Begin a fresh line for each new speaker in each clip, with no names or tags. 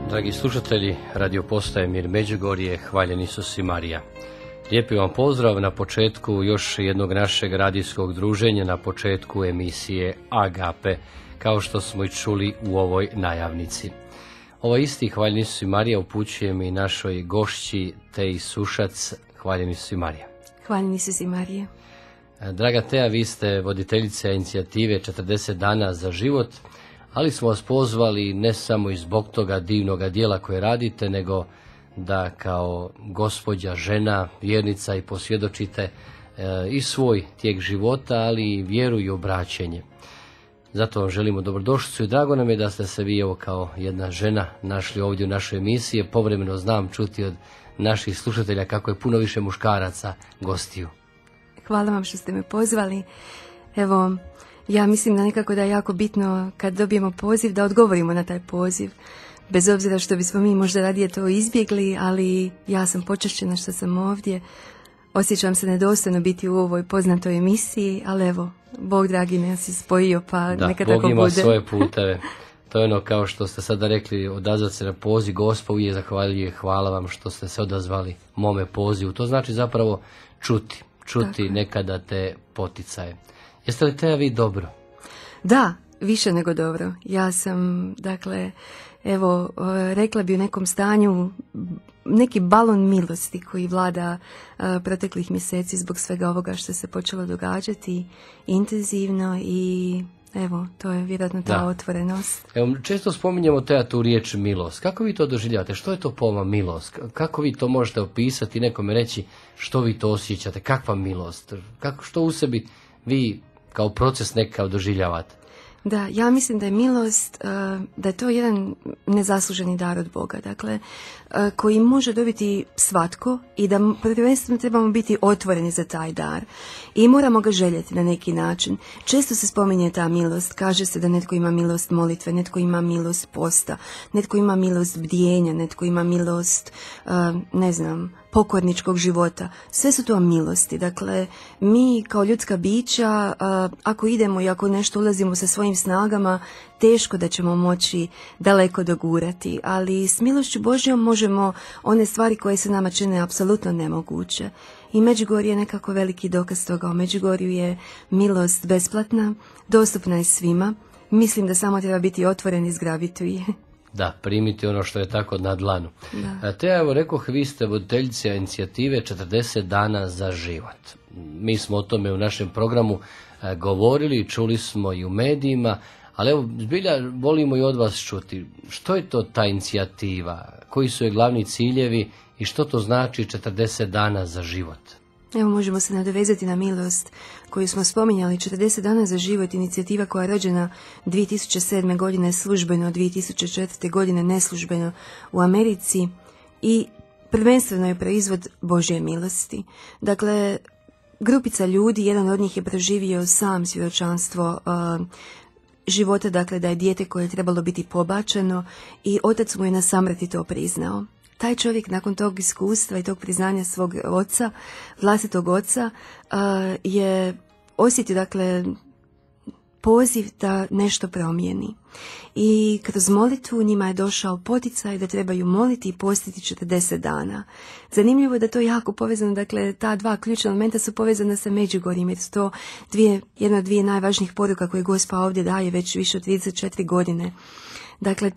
Dragi slušatelji, radio postaje Mir Međugorje, hvaljen Isus i Marija. Lijepi vam pozdrav na početku još jednog našeg radijskog druženja, na početku emisije Agape, kao što smo i čuli u ovoj najavnici. Ovaj isti hvaljen Isus i Marija upućujem i našoj gošći Teji Sušac. Hvaljen Isus i Marija.
Hvaljen Isus i Marija.
Draga Teja, vi ste voditeljica inicijative 40 dana za život, ali smo vas pozvali ne samo i zbog toga divnoga dijela koje radite, nego da kao gospođa, žena, vjernica i posvjedočite i svoj tijek života, ali i vjeru i obraćenje. Zato vam želimo dobrodošlicu i drago nam je da ste se vi evo kao jedna žena našli ovdje u našoj emisiji. Povremeno znam čuti od naših slušatelja kako je puno više muškaraca gostiju.
Hvala vam što ste me pozvali. Evo, ja mislim da nekako da je jako bitno kad dobijemo poziv da odgovorimo na taj poziv. Bez obzira što bismo mi možda radije to izbjegli, ali ja sam počašćena što sam ovdje. Osjećam se nedostojno biti u ovoj poznatoj emisiji, ali evo, Bog dragi nas je spojio, pa neka tako bude.
Da, Bog ima svoje puteve. To je ono kao što ste sada rekli, odazvati se na poziv, Gospod uvijek zahvaljuje, hvala vam što ste se odazvali mome pozivu. To znači zapravo čuti nekada te poticaje. Jeste li Teja vi dobro?
Da, više nego dobro. Ja sam, evo, rekla bi u nekom stanju neki balon milosti koji vlada proteklih mjeseci zbog svega ovoga što se počelo događati intenzivno i evo, to je vjerojatno ta otvorenost.
Evo, često spominjemo Teja tu riječ milost. Kako vi to doživljavate? Što je to po vama milost? Kako vi to možete opisati, nekome reći što vi to osjećate? Kakva milost? Što u sebi vi kao proces nekakav doživljavate?
Da, ja mislim da je milost, da je to jedan nezasluženi dar od Boga, koji može dobiti svatko i da prvenstveno trebamo biti otvoreni za taj dar i moramo ga željeti na neki način. Često se spominje ta milost, kaže se da netko ima milost molitve, netko ima milost posta, netko ima milost bdjenja, netko ima milost, pokorničkog života. Sve su to milosti. Dakle, mi kao ljudska bića, ako idemo i ako nešto ulazimo sa svojim snagama, teško da ćemo moći daleko dogurati, ali s milošću Božjom možemo one stvari koje se nama čine apsolutno nemoguće. I Međugorje je nekako veliki dokaz toga. U Međugorju je milost besplatna, dostupna je svima. Mislim da samo treba biti otvoren i zgrabiti je.
Da, primiti ono što je tako na dlanu. Te, evo, rekoh, vi ste voditeljica inicijative 40 dana za život. Mi smo o tome u našem programu govorili, čuli smo i u medijima, ali evo, zbilja volimo i od vas čuti. Što je to ta inicijativa? Koji su je glavni ciljevi i što to znači 40 dana za život?
Evo, možemo se nadovezati na milost koju smo spominjali. 40 dana za život, inicijativa koja je rođena 2007. godine službeno, 2004. godine neslužbeno u Americi i prvenstveno je proizvod Božje milosti. Dakle, grupica ljudi, jedan od njih je proživio sam svjedočanstvo života, da je dijete koje je trebalo biti pobačeno i otac mu je na samrti to priznao. Taj čovjek nakon tog iskustva i tog priznanja svog oca, vlastitog oca, je osjetio poziv da nešto promijeni. I kroz molitvu njima je došao poticaj da trebaju moliti i postiti 40 dana. Zanimljivo je da to jako povezano, ta dva ključna elementa su povezana sa Međugorjem, jer su to jedna od dvije najvažnijih poruka koje Gospa ovdje daje već više od 34 godine. Dakle,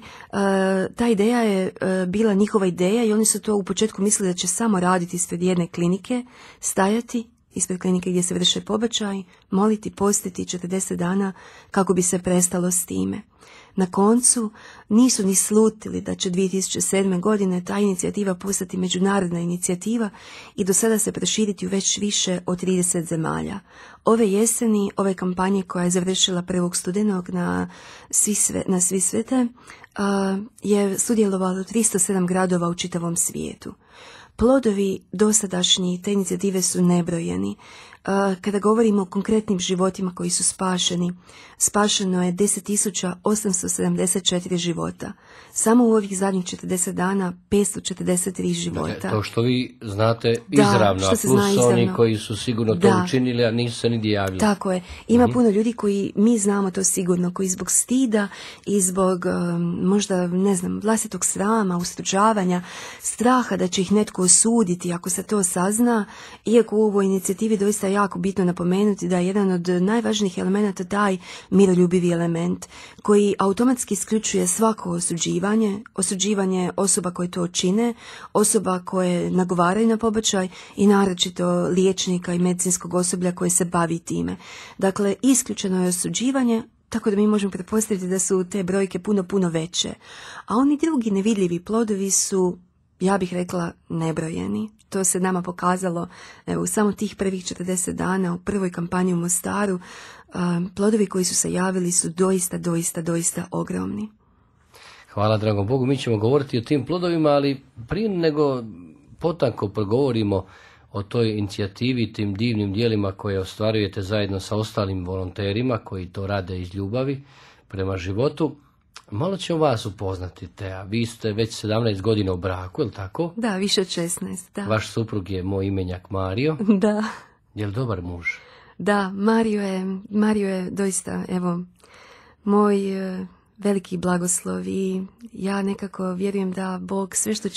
ta ideja je bila njihova ideja i oni su to u početku mislili da će samo raditi ispred jedne klinike, stajati ispred klinike gdje se vrše pobačaj, moliti, postiti 40 dana kako bi se prestalo s time. Na koncu nisu ni slutili da će 2007. godine ta inicijativa postati međunarodna inicijativa i do sada se proširiti u već više od 30 zemalja. Ove jeseni, ove kampanje koja je završila 1. studenog na Svi svete, je sudjelovalo 307 gradova u čitavom svijetu. Plodovi dosadašnji te inicijative su nebrojeni. Kada govorimo o konkretnim životima koji su spašeni, spašeno je 10.874 života. Samo u ovih zadnjih 40 dana 543 života.
Dakle, to što vi znate izravno, a plus oni koji su sigurno to učinili, a nisu se nigdje javili.
Tako je. Ima puno ljudi koji, mi znamo to sigurno, koji zbog stida i zbog možda, ne znam, vlastitog srama, ustručavanja, straha da će ih netko osuditi ako se to sazna, iako u ovoj inicijativi doista je jako bitno napomenuti da je jedan od najvažnijih elemenata taj miroljubivi element koji automatski isključuje svako osuđivanje osoba koje to čine, osoba koje nagovaraju na pobačaj i naročito liječnika i medicinskog osoblja koje se bavi time. Dakle, isključeno je osuđivanje, tako da mi možemo pretpostaviti da su te brojke puno veće. A oni drugi nevidljivi plodovi su, ja bih rekla, nebrojeni. To se nama pokazalo u samo tih prvih 40 dana u prvoj kampanji u Mostaru. Plodovi koji su se javili su doista ogromni.
Hvala dragom Bogu, mi ćemo govoriti o tim plodovima, ali prije nego potanko progovorimo o toj inicijativi, tim divnim dijelima koje ostvarujete zajedno sa ostalim volonterima koji to rade iz ljubavi prema životu. Malo ćemo vas upoznati, Teja. Vi ste već 17 godina u braku, je li tako?
Da, više od 16, da.
Vaš suprug je moj imenjak Mario.
Da.
Je li dobar muž?
Da, Mario je doista, evo, moj veliki blagoslov i ja nekako vjerujem da Bog sve što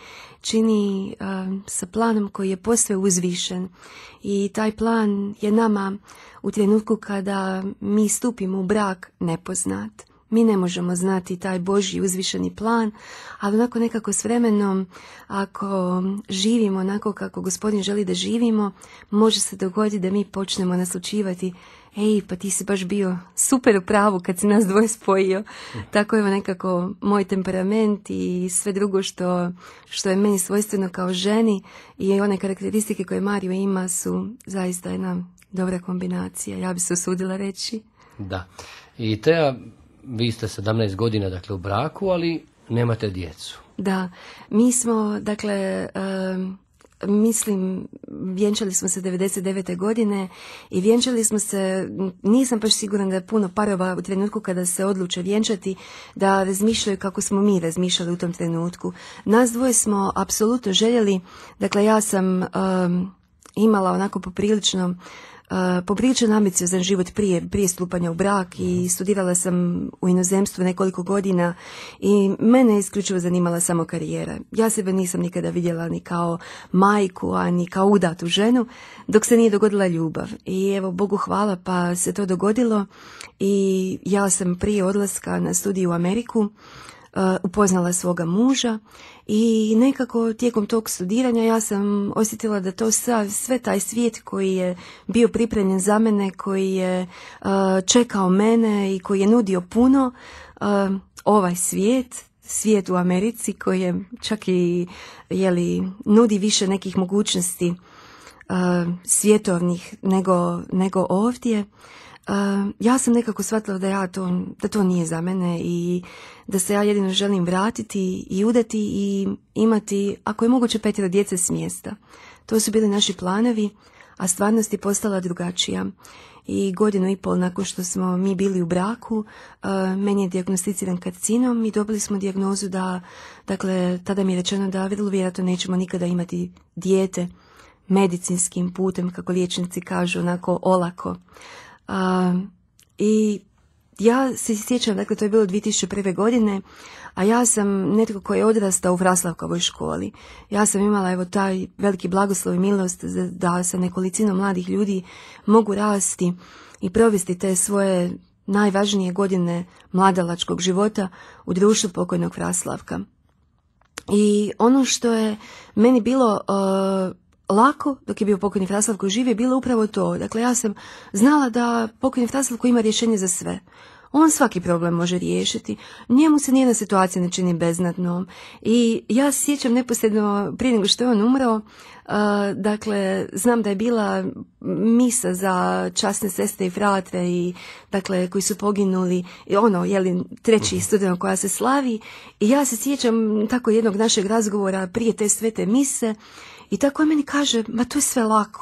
čini sa planom koji je posve uzvišen i taj plan je nama u trenutku kada mi stupimo u brak nepoznat. Mi ne možemo znati taj Božji uzvišeni plan, ali onako nekako s vremenom, ako živimo onako kako Gospodin želi da živimo, može se dogoditi da mi počnemo naslućivati: ej, pa ti si baš bio super u pravu kad si nas dvoje spojio. Tako je nekako moj temperament i sve drugo što je meni svojstveno kao ženi i one karakteristike koje Mario ima su zaista jedna dobra kombinacija, ja bi se usudila reći.
Da. I Teja, vi ste 17 godina dakle u braku, ali nemate djecu.
Da, mi smo, dakle, vjenčali smo se 99. godine i vjenčali smo se, nisam baš siguran da je puno parova u trenutku kada se odluče vjenčati da razmišljaju kako smo mi razmišljali u tom trenutku. Nas dvoje smo apsolutno željeli, dakle ja sam imala onako poprilično ambiciozan život prije stupanja u brak i studirala sam u inozemstvu nekoliko godina i mene je isključivo zanimala samo karijera. Ja sebe nisam nikada vidjela ni kao majku, a ni kao udatu ženu, dok se nije dogodila ljubav. I evo, Bogu hvala, pa se to dogodilo i ja sam prije odlaska na studij u Ameriku upoznala svoga muža i nekako tijekom tog studiranja ja sam osjetila da to sve taj svijet koji je bio pripremljen za mene, koji je čekao mene i koji je nudio puno, ovaj svijet u Americi koji je čak i nudi više nekih mogućnosti svjetovnih nego ovdje. Ja sam nekako shvatila da to nije za mene i da se ja jedino želim vratiti i udati i imati, ako je moguće, 5 djece s mjesta. To su bili naši planovi, a stvarnost je postala drugačija. I 1.5 godina nakon što smo mi bili u braku, meni je dijagnosticiran karcinom i dobili smo dijagnozu da, dakle, tada mi je rečeno da vrlo vjerojatno nećemo nikada imati dijete medicinskim putem, kako liječnici kažu, onako olako. I ja se sjećam, dakle to je bilo 2001. godine, a ja sam netko koji je odrastao u Vraslavkovoj školi. Ja sam imala evo taj veliki blagoslov i milost da sa nekolicinom mladih ljudi mogu rasti i provesti te svoje najvažnije godine mladalačkog života u društvu pokojnog Vraslavka. I ono što je meni bilo lako dok je bio pokojni Vraslavko živ je bilo upravo to. Dakle, ja sam znala da pokojni Vraslavko ima rješenje za sve. On svaki problem može riješiti. Njemu se nijedna situacija ne čini beznadnom. I ja se sjećam neposredno prije nego što je on umrao, dakle, znam da je bila misa za časne sestre i fratre i dakle, koji su poginuli, i 3. studenog koja se slavi. I ja se sjećam tako jednog našeg razgovora prije te svete mise i tako on meni kaže, ma to je sve lako.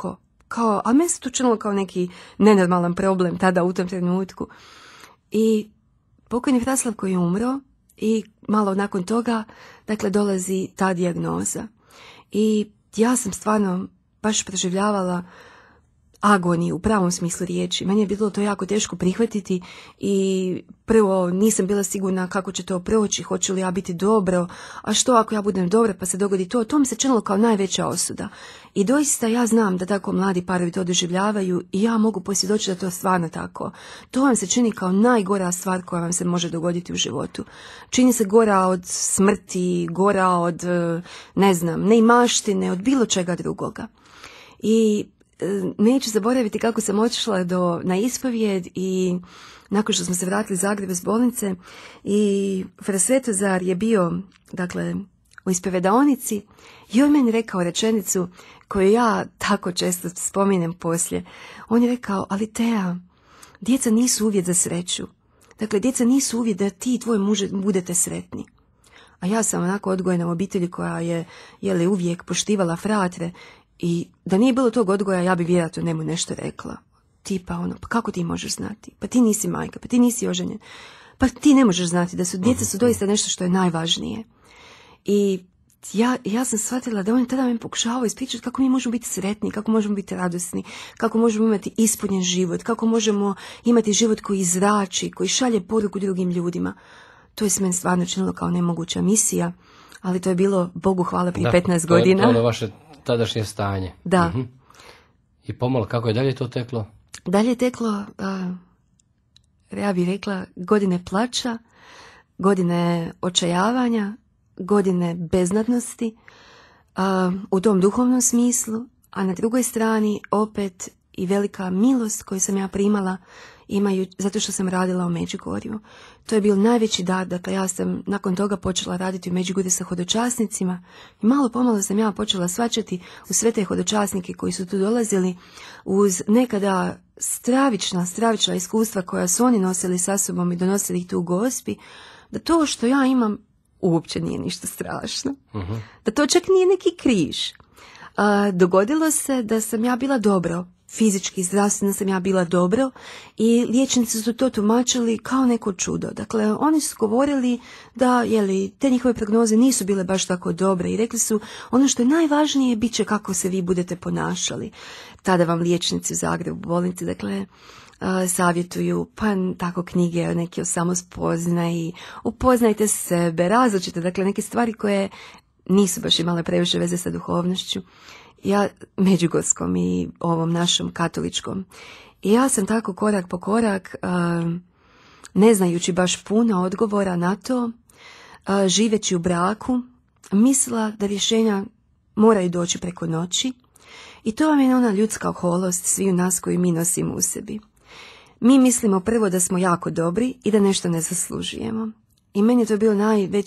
a meni se to činilo kao neki nenormalan problem tada u tom trenutku. I pokojni Fraslav koji je umro i malo nakon toga, dakle, dolazi ta dijagnoza. I ja sam stvarno baš preživljavala agoniju u pravom smislu riječi. Meni je bilo to jako teško prihvatiti i prvo nisam bila sigurna kako će to proći, hoću li ja biti dobro, a što ako ja budem dobra pa se dogodi to. To mi se činilo kao najveća osuda. I doista ja znam da tako mladi parovi to doživljavaju i ja mogu posvjedočiti da to je stvarno tako. To vam se čini kao najgora stvar koja vam se može dogoditi u životu. Čini se gora od smrti, gora od, neimaštine, od bilo čega drugoga. I neću zaboraviti kako sam otišla na ispovijed i nakon što smo se vratili iz Zagreba iz bolnice i Fra Svetozar je bio, dakle, u ispovedaonici i on meni rekao rečenicu koju ja tako često spominjem poslije. On je rekao, ali Tea, djeca nisu uvjet za sreću. Dakle, djeca nisu uvjet da ti i tvoj muž budete sretni. A ja sam onako odgojena u obitelji koja je uvijek poštivala fratre. I da nije bilo tog odgoja, ja bi vjerojatno njemu nešto rekla. Tipa pa kako ti možeš znati? Pa ti nisi majka, pa ti nisi oženjen. Pa ti ne možeš znati da su djeca su doista nešto što je najvažnije. I ja sam shvatila da on tada mi pokušavao ispričati kako mi možemo biti sretni, kako možemo biti radosni, kako možemo imati ispunjen život, kako možemo imati život koji zrači, koji šalje poruku drugim ljudima. To je se meni stvarno činilo kao nemoguća misija, ali to je bilo, Bogu hvala, prije 15 godina.
To je ono vaše tadašnje stanje.
Da.
Uh-huh. I pomalo, kako je dalje to teklo?
Dalje je teklo, ja bih rekla, godine plača, godine očajavanja, godine beznadnosti, u tom duhovnom smislu, a na drugoj strani opet i velika milost koju sam ja primala zato što sam radila u Međugorju. To je bio najveći dar, dakle ja sam nakon toga počela raditi u Međugorju sa hodočasnicima i malo pomalo sam ja počela shvaćati u sve te hodočasnike koji su tu dolazili uz nekada stravična iskustva koja su oni nosili sa sobom i donosili ih tu u Gospi, da to što ja imam uopće nije ništa strašno. Uh-huh. Da to čak nije neki križ. Dogodilo se da sam ja bila dobro, fizički, zdravstveno sam ja bila dobro i liječnici su to tumačili kao neko čudo. Dakle, oni su govorili da te njihove prognoze nisu bile baš tako dobre i rekli su ono što je najvažnije bit će kako se vi budete ponašali. Tada vam liječnici u Zagrebu u bolnici, dakle, savjetuju, pa tako knjige neke o samospoznaji, upoznajte sebe, različite, dakle neke stvari koje nisu baš imale previše veze sa duhovnošću. Ja međugorskom i ovom našom katoličkom. I ja sam tako korak po korak, ne znajući baš puno odgovora na to, živeći u braku, mislila da rješenja moraju doći preko noći. I to vam je ona ljudska oholost sviju nas koju mi nosimo u sebi. Mi mislimo prvo da smo jako dobri i da nešto ne zaslužujemo. I meni je to bilo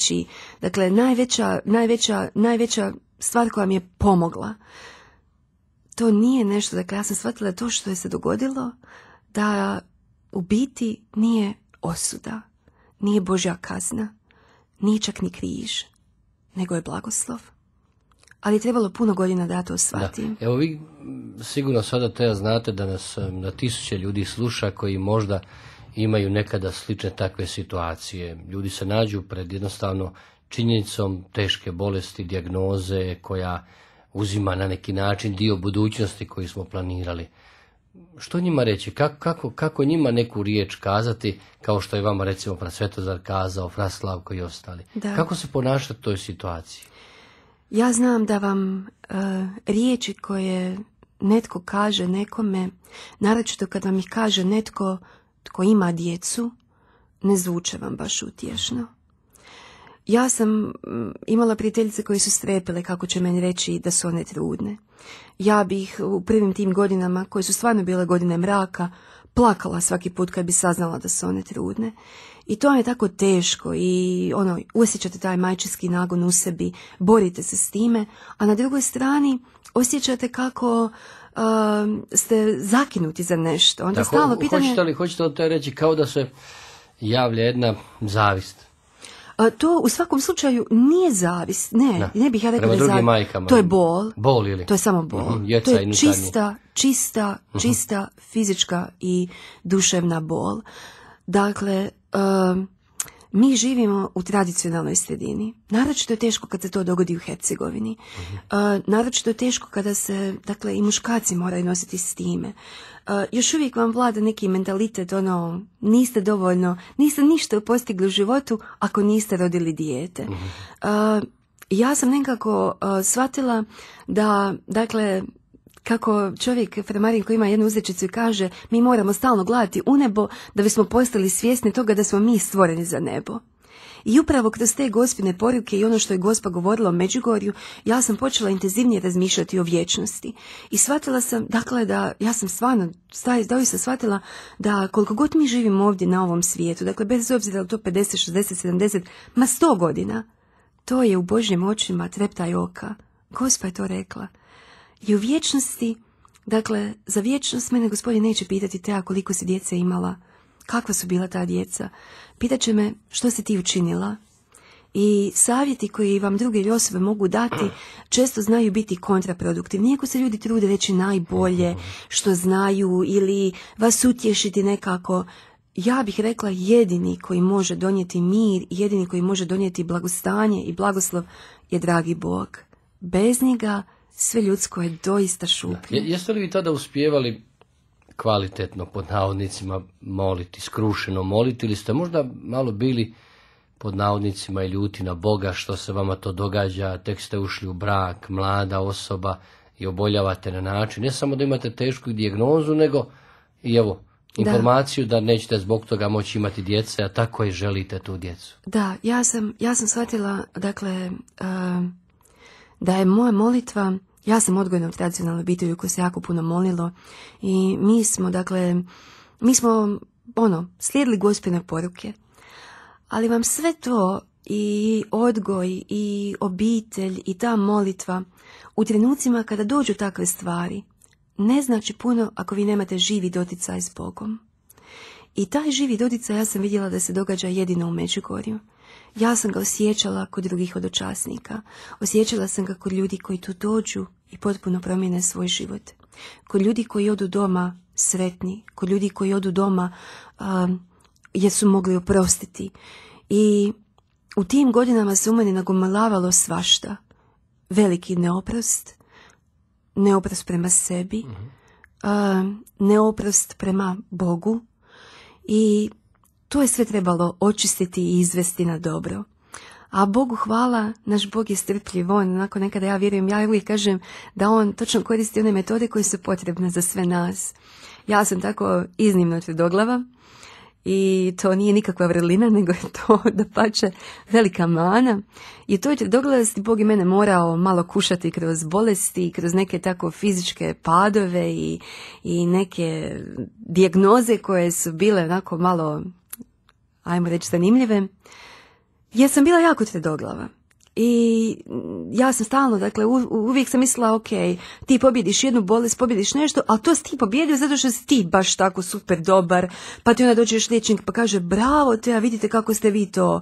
najveća stvar koja mi je pomogla. To nije nešto, dakle ja sam shvatila to što je se dogodilo, da u biti nije osuda, nije Božja kazna, nije čak ni križ, nego je blagoslov. Ali je trebalo puno godina da ja to shvatim.
Da. Evo vi sigurno sada te znate da nas na tisuće ljudi sluša koji možda imaju nekada slične takve situacije. Ljudi se nađu pred jednostavno činjenicom teške bolesti, dijagnoze koja uzima na neki način dio budućnosti koju smo planirali. Što njima reći? Kako njima neku riječ kazati, kao što je vama recimo Fra Svetozar kazao, Fra Slavko i ostali? Da. Kako se ponašati u toj situaciji?
Ja znam da vam riječi koje netko kaže nekome, naročito kad vam ih kaže netko tko ima djecu, ne zvuče vam baš utješno. Ja sam imala prijateljice koje su strepile kako će meni reći da su one trudne. Ja bih u prvim tim godinama, koje su stvarno bile godine mraka, plakala svaki put kad bi saznala da su one trudne. I to je tako teško i osjećate taj majčinski nagon u sebi, borite se s time, a na drugoj strani osjećate kako ste zakinuti za nešto. Onda stalo pitanje...
Hoćete li to reći kao da se javlja jedna zavist?
To u svakom slučaju nije zavis. Ne bih ja rekla da je zavis.
Majkama.
To je bol.
Bol ili?
To je samo bol. To je čista fizička i duševna bol. Dakle, mi živimo u tradicionalnoj sredini. Naročito je teško kad se to dogodi u Hercegovini. Naročito je teško kada se, dakle, i muškarci moraju nositi s time. Još uvijek vam vlada neki mentalitet, niste dovoljno, niste ništa postigli u životu ako niste rodili dijete. Ja sam nekako shvatila da, dakle, kako čovjek Framarin koji ima jednu uzrečicu i kaže, mi moramo stalno gledati u nebo da bismo postali svjesni toga da smo mi stvoreni za nebo. I upravo kroz te gospine poruke i ono što je Gospa govorila o Međugorju, ja sam počela intenzivnije razmišljati o vječnosti. I shvatila sam, dakle, da ja sam stvarno, doista shvatila da koliko god mi živimo ovdje na ovom svijetu, dakle, bez obzira da to 50, 60, 70, ma 100 godina, to je u Božjim očima treptaj oka. Gospa je to rekla. I u vječnosti, dakle, za vječnost mene Gospodin neće pitati te koliko si djece imala, kakva su bila ta djeca. Pitaće me što si ti učinila. I savjeti koji vam druge osobe mogu dati često znaju biti kontraproduktivni. Iako se ljudi trude reći najbolje što znaju ili vas utješiti nekako, ja bih rekla jedini koji može donijeti mir, jedini koji može donijeti blagostanje i blagoslov je dragi Bog. Bez njega sve ljudsko je doista šuplje.
Jeste li vi tada uspijevali kvalitetno, pod navodnicima, moliti, skrušeno moliti, ili ste možda malo bili pod navodnicima i ljuti na Boga što se vama to događa, tek ste ušli u brak, mlada osoba i oboljavate na način, ne samo da imate tešku dijagnozu, nego i evo, informaciju da nećete zbog toga moći imati djece, a tako i želite tu djecu.
Da, ja sam shvatila, dakle, da je moja molitva, ja sam odgojna u tradicionalnoj obitelji koja se jako puno molilo i mi smo slijedili Gospine poruke, ali vam sve to i odgoj i obitelj i ta molitva u trenucima kada dođu takve stvari ne znači puno ako vi nemate živi doticaj s Bogom. I taj živi doticaj ja sam vidjela da se događa jedino u Međugorju. Ja sam ga osjećala kod drugih hodočasnika. Osjećala sam ga kod ljudi koji tu dođu i potpuno promijene svoj život. Kod ljudi koji odu doma sretni, kod ljudi koji odu doma jer su mogli oprostiti. I u tim godinama se u meni nagomilavalo svašta. Veliki neoprost prema sebi, neoprost prema Bogu i to je sve trebalo očistiti i izvesti na dobro. A Bogu hvala, naš Bog je strpljiv, onako nekada ja vjerujem, ja uvijek kažem da on točno koristi one metode koje su potrebne za sve nas. Ja sam tako iznimno tvrdoglava i to nije nikakva vrlina, nego je to dapače velika mana. I to je tvrdoglavosti Bog i mene morao malo kušati kroz bolesti, kroz neke tako fizičke padove i neke dijagnoze koje su bile onako malo, ajmo reći, zanimljive. Jer sam bila jako tvrdoglava. I ja sam stalno, dakle, uvijek sam mislila, ok, ti pobjediš jednu bolest, pobjediš nešto, ali to si ti pobjedio zato što si ti baš tako super dobar, pa ti onda dođe još liječnik pa kaže, bravo te, a vidite kako ste vi to.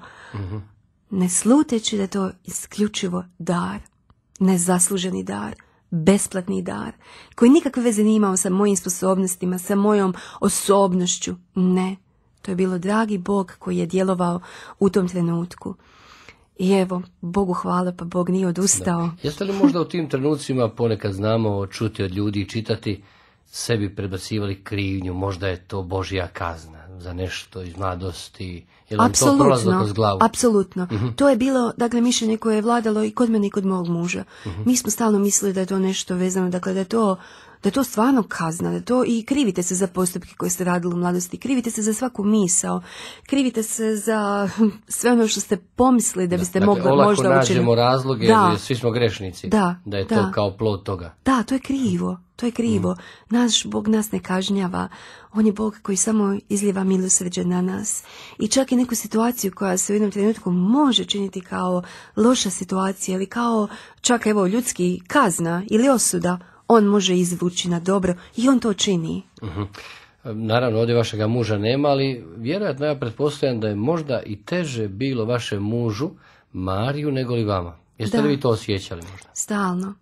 Ne sluteći da je to isključivo dar, nezasluženi dar, besplatni dar, koji nikakve veze nije imao sa mojim sposobnostima, sa mojom osobnošću. Ne, to je bilo dragi Bog koji je djelovao u tom trenutku. I evo, Bogu hvala, pa Bog nije odustao.
Jeste li možda u tim trenucima, ponekad znamo čuti od ljudi i čitati, sebi prebacivali krivnju, možda je to Božja kazna za nešto iz mladosti, je li to prolazilo kroz glavu?
Apsolutno. To je bilo, dakle, mišljenje koje je vladalo i kod mene i kod mog muža. Mi smo stalno mislili da je to nešto vezano, dakle, da je to stvarno kazna, da to i krivite se za postupke koje ste radili u mladosti, krivite se za svaku misao, krivite se za sve ono što ste pomislili da biste mogli možda učiniti.
Olako nađemo razloge, jer svi smo grešnici, da je to kao plod toga.
Da, to je krivo. To je krivo. Naš Bog nas ne kažnjava. On je Bog koji samo izlijeva milosrđe na nas. I čak i neku situaciju koja se u jednom trenutku može činiti kao loša situacija ili kao čak evo ljudski kazna ili osuda, on može izvući na dobro i on to čini.
Naravno, ovdje vašega muža nema, ali vjerojatno ja pretpostavljam da je možda i teže bilo vašem mužu, Mariju, nego li vama. Jeste li vi to osjećali možda?
Stalno.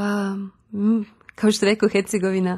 Kao što rekao Hercegovina,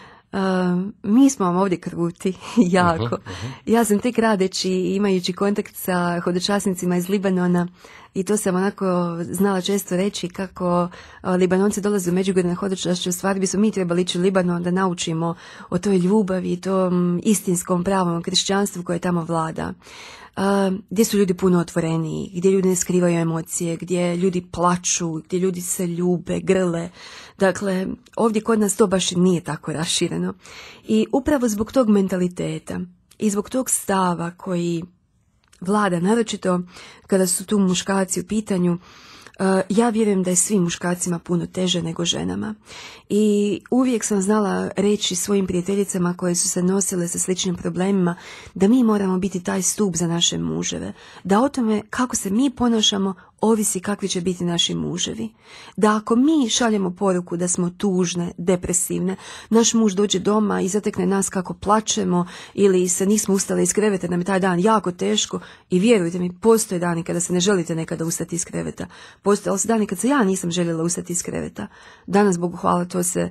mi smo vam ovdje kruti, jako. Ja sam tek radeći, imajući kontakt sa hodočasnicima iz Libanona, i to sam onako znala često reći kako Libanonci dolaze u Međugorje na hodočašće, u stvari bismo mi trebali ići u Libanon da naučimo o toj ljubavi i tom istinskom pravom kršćanstvu koje tamo vlada. Gdje su ljudi puno otvoreniji, gdje ljudi ne skrivaju emocije, gdje ljudi plaču, gdje ljudi se ljube, grle. Dakle, ovdje kod nas to baš nije tako rašireno. I upravo zbog tog mentaliteta i zbog tog stava koji vlada, naročito kada su tu muškarci u pitanju, ja vjerujem da je svim muškarcima puno teže nego ženama. I uvijek sam znala reći svojim prijateljicama koje su se nosile sa sličnim problemima da mi moramo biti taj stup za naše muževe. Da o tome kako se mi ponašamo ovisi kakvi će biti naši muževi. Da ako mi šaljemo poruku da smo tužne, depresivne, naš muž dođe doma i zatekne nas kako plačemo ili se nismo ustali iz kreveta, nam je taj dan jako teško, i vjerujte mi, postoje dani kada se ne želite nekada ustati iz kreveta. Postoje dani kad se ja nisam željela ustati iz kreveta. Danas, Bogu hvala,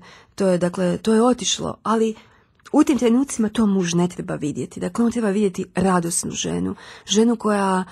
to je otišlo, ali u tim trenucima to muž ne treba vidjeti. Dakle, on treba vidjeti radosnu ženu. Ženu koja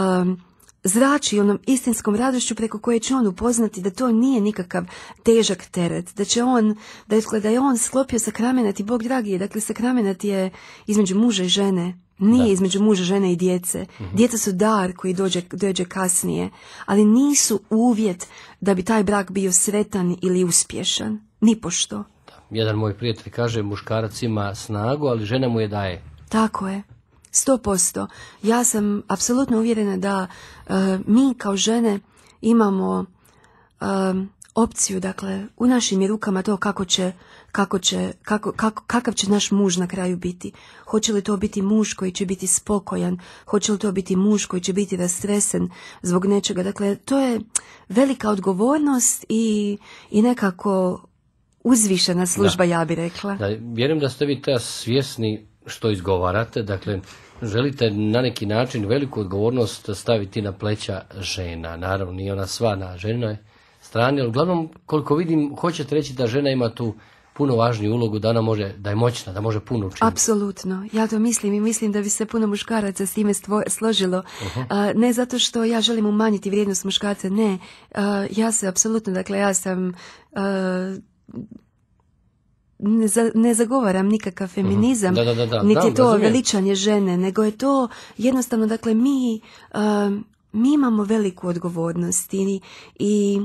zrači onom istinskom radošću preko koje će on upoznati da to nije nikakav težak teret. Da je on sklopio sakramenat, i Bog dragi je, dakle sakramenat je između muža i žene. Nije između muža, žene i djece. Djeca su dar koji dođe kasnije, ali nisu uvjet da bi taj brak bio sretan ili uspješan. Nipošto.
Jedan moj prijatelj kaže, muškarac ima snagu, ali žena mu je daje.
Tako je. 100%. Ja sam apsolutno uvjerena da mi kao žene imamo opciju, dakle, u našim je rukama to kakav će naš muž na kraju biti. Hoće li to biti muž koji će biti spokojan? Hoće li to biti muž koji će biti rastresen zbog nečega? Dakle, to je velika odgovornost i nekako uzvišena služba, ja bih rekla.
Da, vjerujem da ste vi svjesni što izgovarate, dakle, želite na neki način veliku odgovornost staviti na pleća žena. Naravno, nije ona sva na ženoj strani, ali uglavnom, koliko vidim, hoćete reći da žena ima tu puno važniju ulogu, da ona može, da je moćna, da može puno učiniti.
Apsolutno, ja to mislim i mislim da bi se puno muškaraca s time složilo. Ne zato što ja želim umanjiti vrijednost muškarca, ne. Ja se apsolutno, dakle, ja sam... Ne zagovaram nikakav feminizam, niti je to veličanje žene, nego je to jednostavno, dakle, mi imamo veliku odgovornost i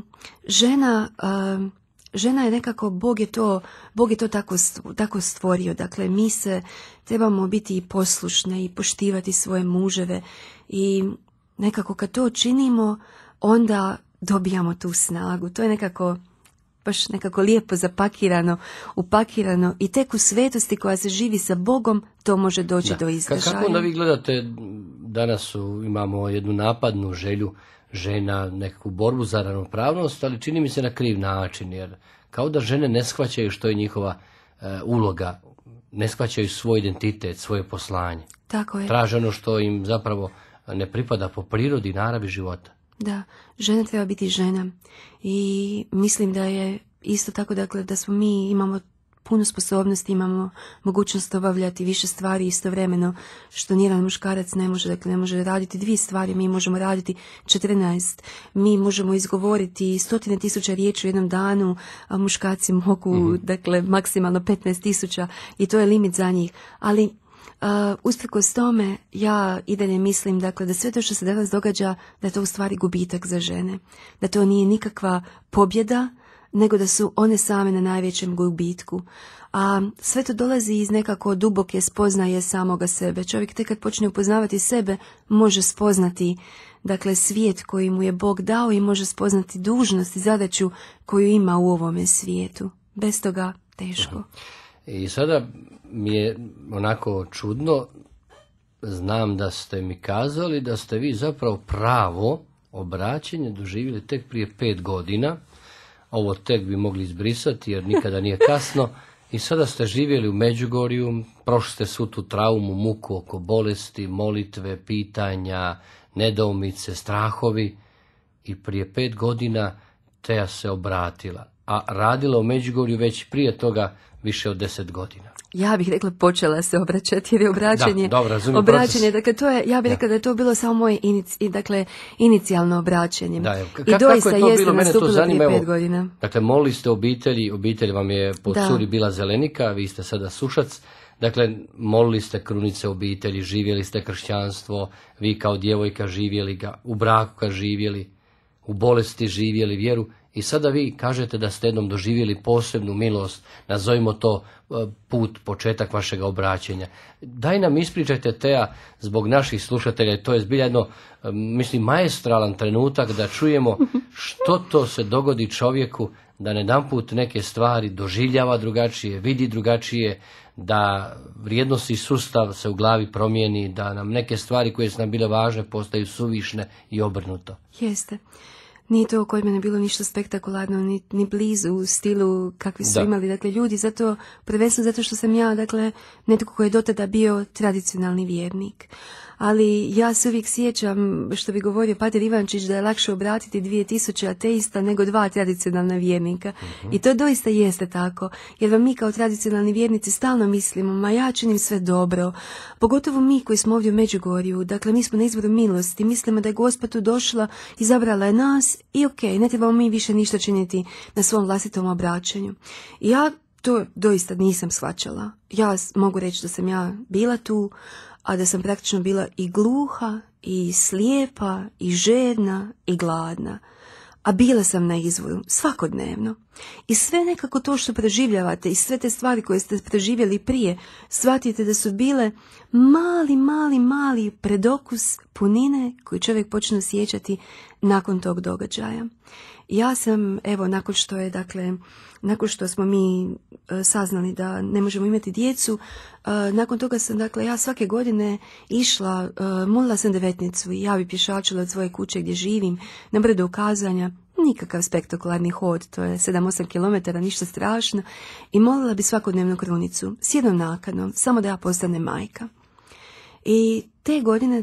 žena je nekako, Bog je to tako stvorio, dakle, mi se trebamo biti poslušne i poštivati svoje muževe, i nekako kad to činimo, onda dobijamo tu snagu. To je nekako baš nekako lijepo zapakirano, upakirano, i tek u svetosti koja se živi sa Bogom to može doći do izražaja.
Kako onda vi gledate, danas imamo jednu napadnu želju žena, nekakvu borbu za ravnopravnost, ali čini mi se na kriv način, jer kao da žene ne shvaćaju što je njihova uloga, ne shvaćaju svoj identitet, svoje poslanje.
Tako je.
Traže ono što im zapravo ne pripada po prirodi i naravi života.
Da, žena treba biti žena, i mislim da je isto tako, dakle, da smo mi imamo puno sposobnosti, imamo mogućnost obavljati više stvari istovremeno, što nijedan muškarac ne može. Dakle, ne može raditi 2 stvari, mi možemo raditi 14. Mi možemo izgovoriti 100.000 riječi u jednom danu, a muškarci mogu, dakle, maksimalno 15.000, i to je limit za njih. Ali usprkos tome, ja i dalje mislim, dakle, da sve to što se danas događa, da je to u stvari gubitak za žene. Da to nije nikakva pobjeda, nego da su one same na najvećem gubitku. A sve to dolazi iz nekako duboke spoznaje samoga sebe. Čovjek tek kad počne upoznavati sebe, može spoznati, dakle, svijet koji mu je Bog dao, i može spoznati dužnost i zadaću koju ima u ovome svijetu. Bez toga teško.
I sada mi je onako čudno, znam da ste mi kazali da ste vi zapravo pravo obraćenje doživjeli tek prije 5 godina. Ovo tek bi mogli izbrisati jer nikada nije kasno. I sada ste živjeli u Međugorju, prošli ste svu tu traumu, muku oko bolesti, molitve, pitanja, nedoumice, strahovi i prije 5 godina Teja se obratila, a radila u Međugorju već prije toga više od 10 godina.
Ja bih rekla počela se obraćati jer je obraćanje, dakle to je, ja bih rekla da je to bilo samo moje inicijalno obraćanje. I doista
kako je to
jeste
bilo?
nastupilo prije 5 godina.
Dakle, molili ste obitelj vam je po curi bila Zelenika, vi ste sada Sušac, dakle, molili ste krunice obitelji, živjeli ste kršćanstvo, vi kao djevojka živjeli ga, u braku ga živjeli, u bolesti živjeli vjeru. I sada vi kažete da ste jednom doživjeli posebnu milost, nazovimo to put, početak vašeg obraćenja. Daj nam ispričajte, Teja, zbog naših slušatelja, to je zbilja jedno, mislim, maestralan trenutak da čujemo što to se dogodi čovjeku, da jedanput neke stvari doživljava drugačije, vidi drugačije, da vrijednosti sustav se u glavi promijeni, da nam neke stvari koje su nam bile važne postaju suvišne i obrnuto.
Jeste. Nije to kod mene bilo ništa spektakularno, ni blizu u stilu kakvi su imali, dakle, ljudi, prvenstveno zato što sam ja, dakle, netko koji je dotada bio tradicionalni vjernik. Ali ja se uvijek sjećam, što bi govorio Pater Ivančić, da je lakše obratiti 2000 ateista nego 2 tradicionalna vjernika. I to doista jeste tako, jer vam mi kao tradicionalni vjernici stalno mislimo, ma ja činim sve dobro. Pogotovo mi koji smo ovdje u Međugorju, dakle, mi smo na izvoru milosti, mislimo da je Gospa tu došla, izabrala je nas i ne trebamo mi više ništa činiti na svom vlastitom obraćanju. I ja to doista nisam shvaćala. Ja mogu reći da sam ja bila tu, a da sam praktično bila i gluha, i slijepa, i žedna, i gladna. A bila sam na izvoru, svakodnevno. I sve nekako to što preživljavate i sve te stvari koje ste preživjeli prije, shvatite da su bile mali predokus punine koji čovjek počne osjećati nakon tog događaja. Ja sam, nakon što smo mi saznali da ne možemo imati djecu, nakon toga sam, ja svake godine išla, molila sam devetnicu i ja bi pješačila od svoje kuće gdje živim na brdo ukazanja, nikakav spektakularni hod, to je 7-8 km, ništa strašno, i molila bi svakodnevnu krunicu s jednom nakanom, samo da ja postanem majka. I te godine,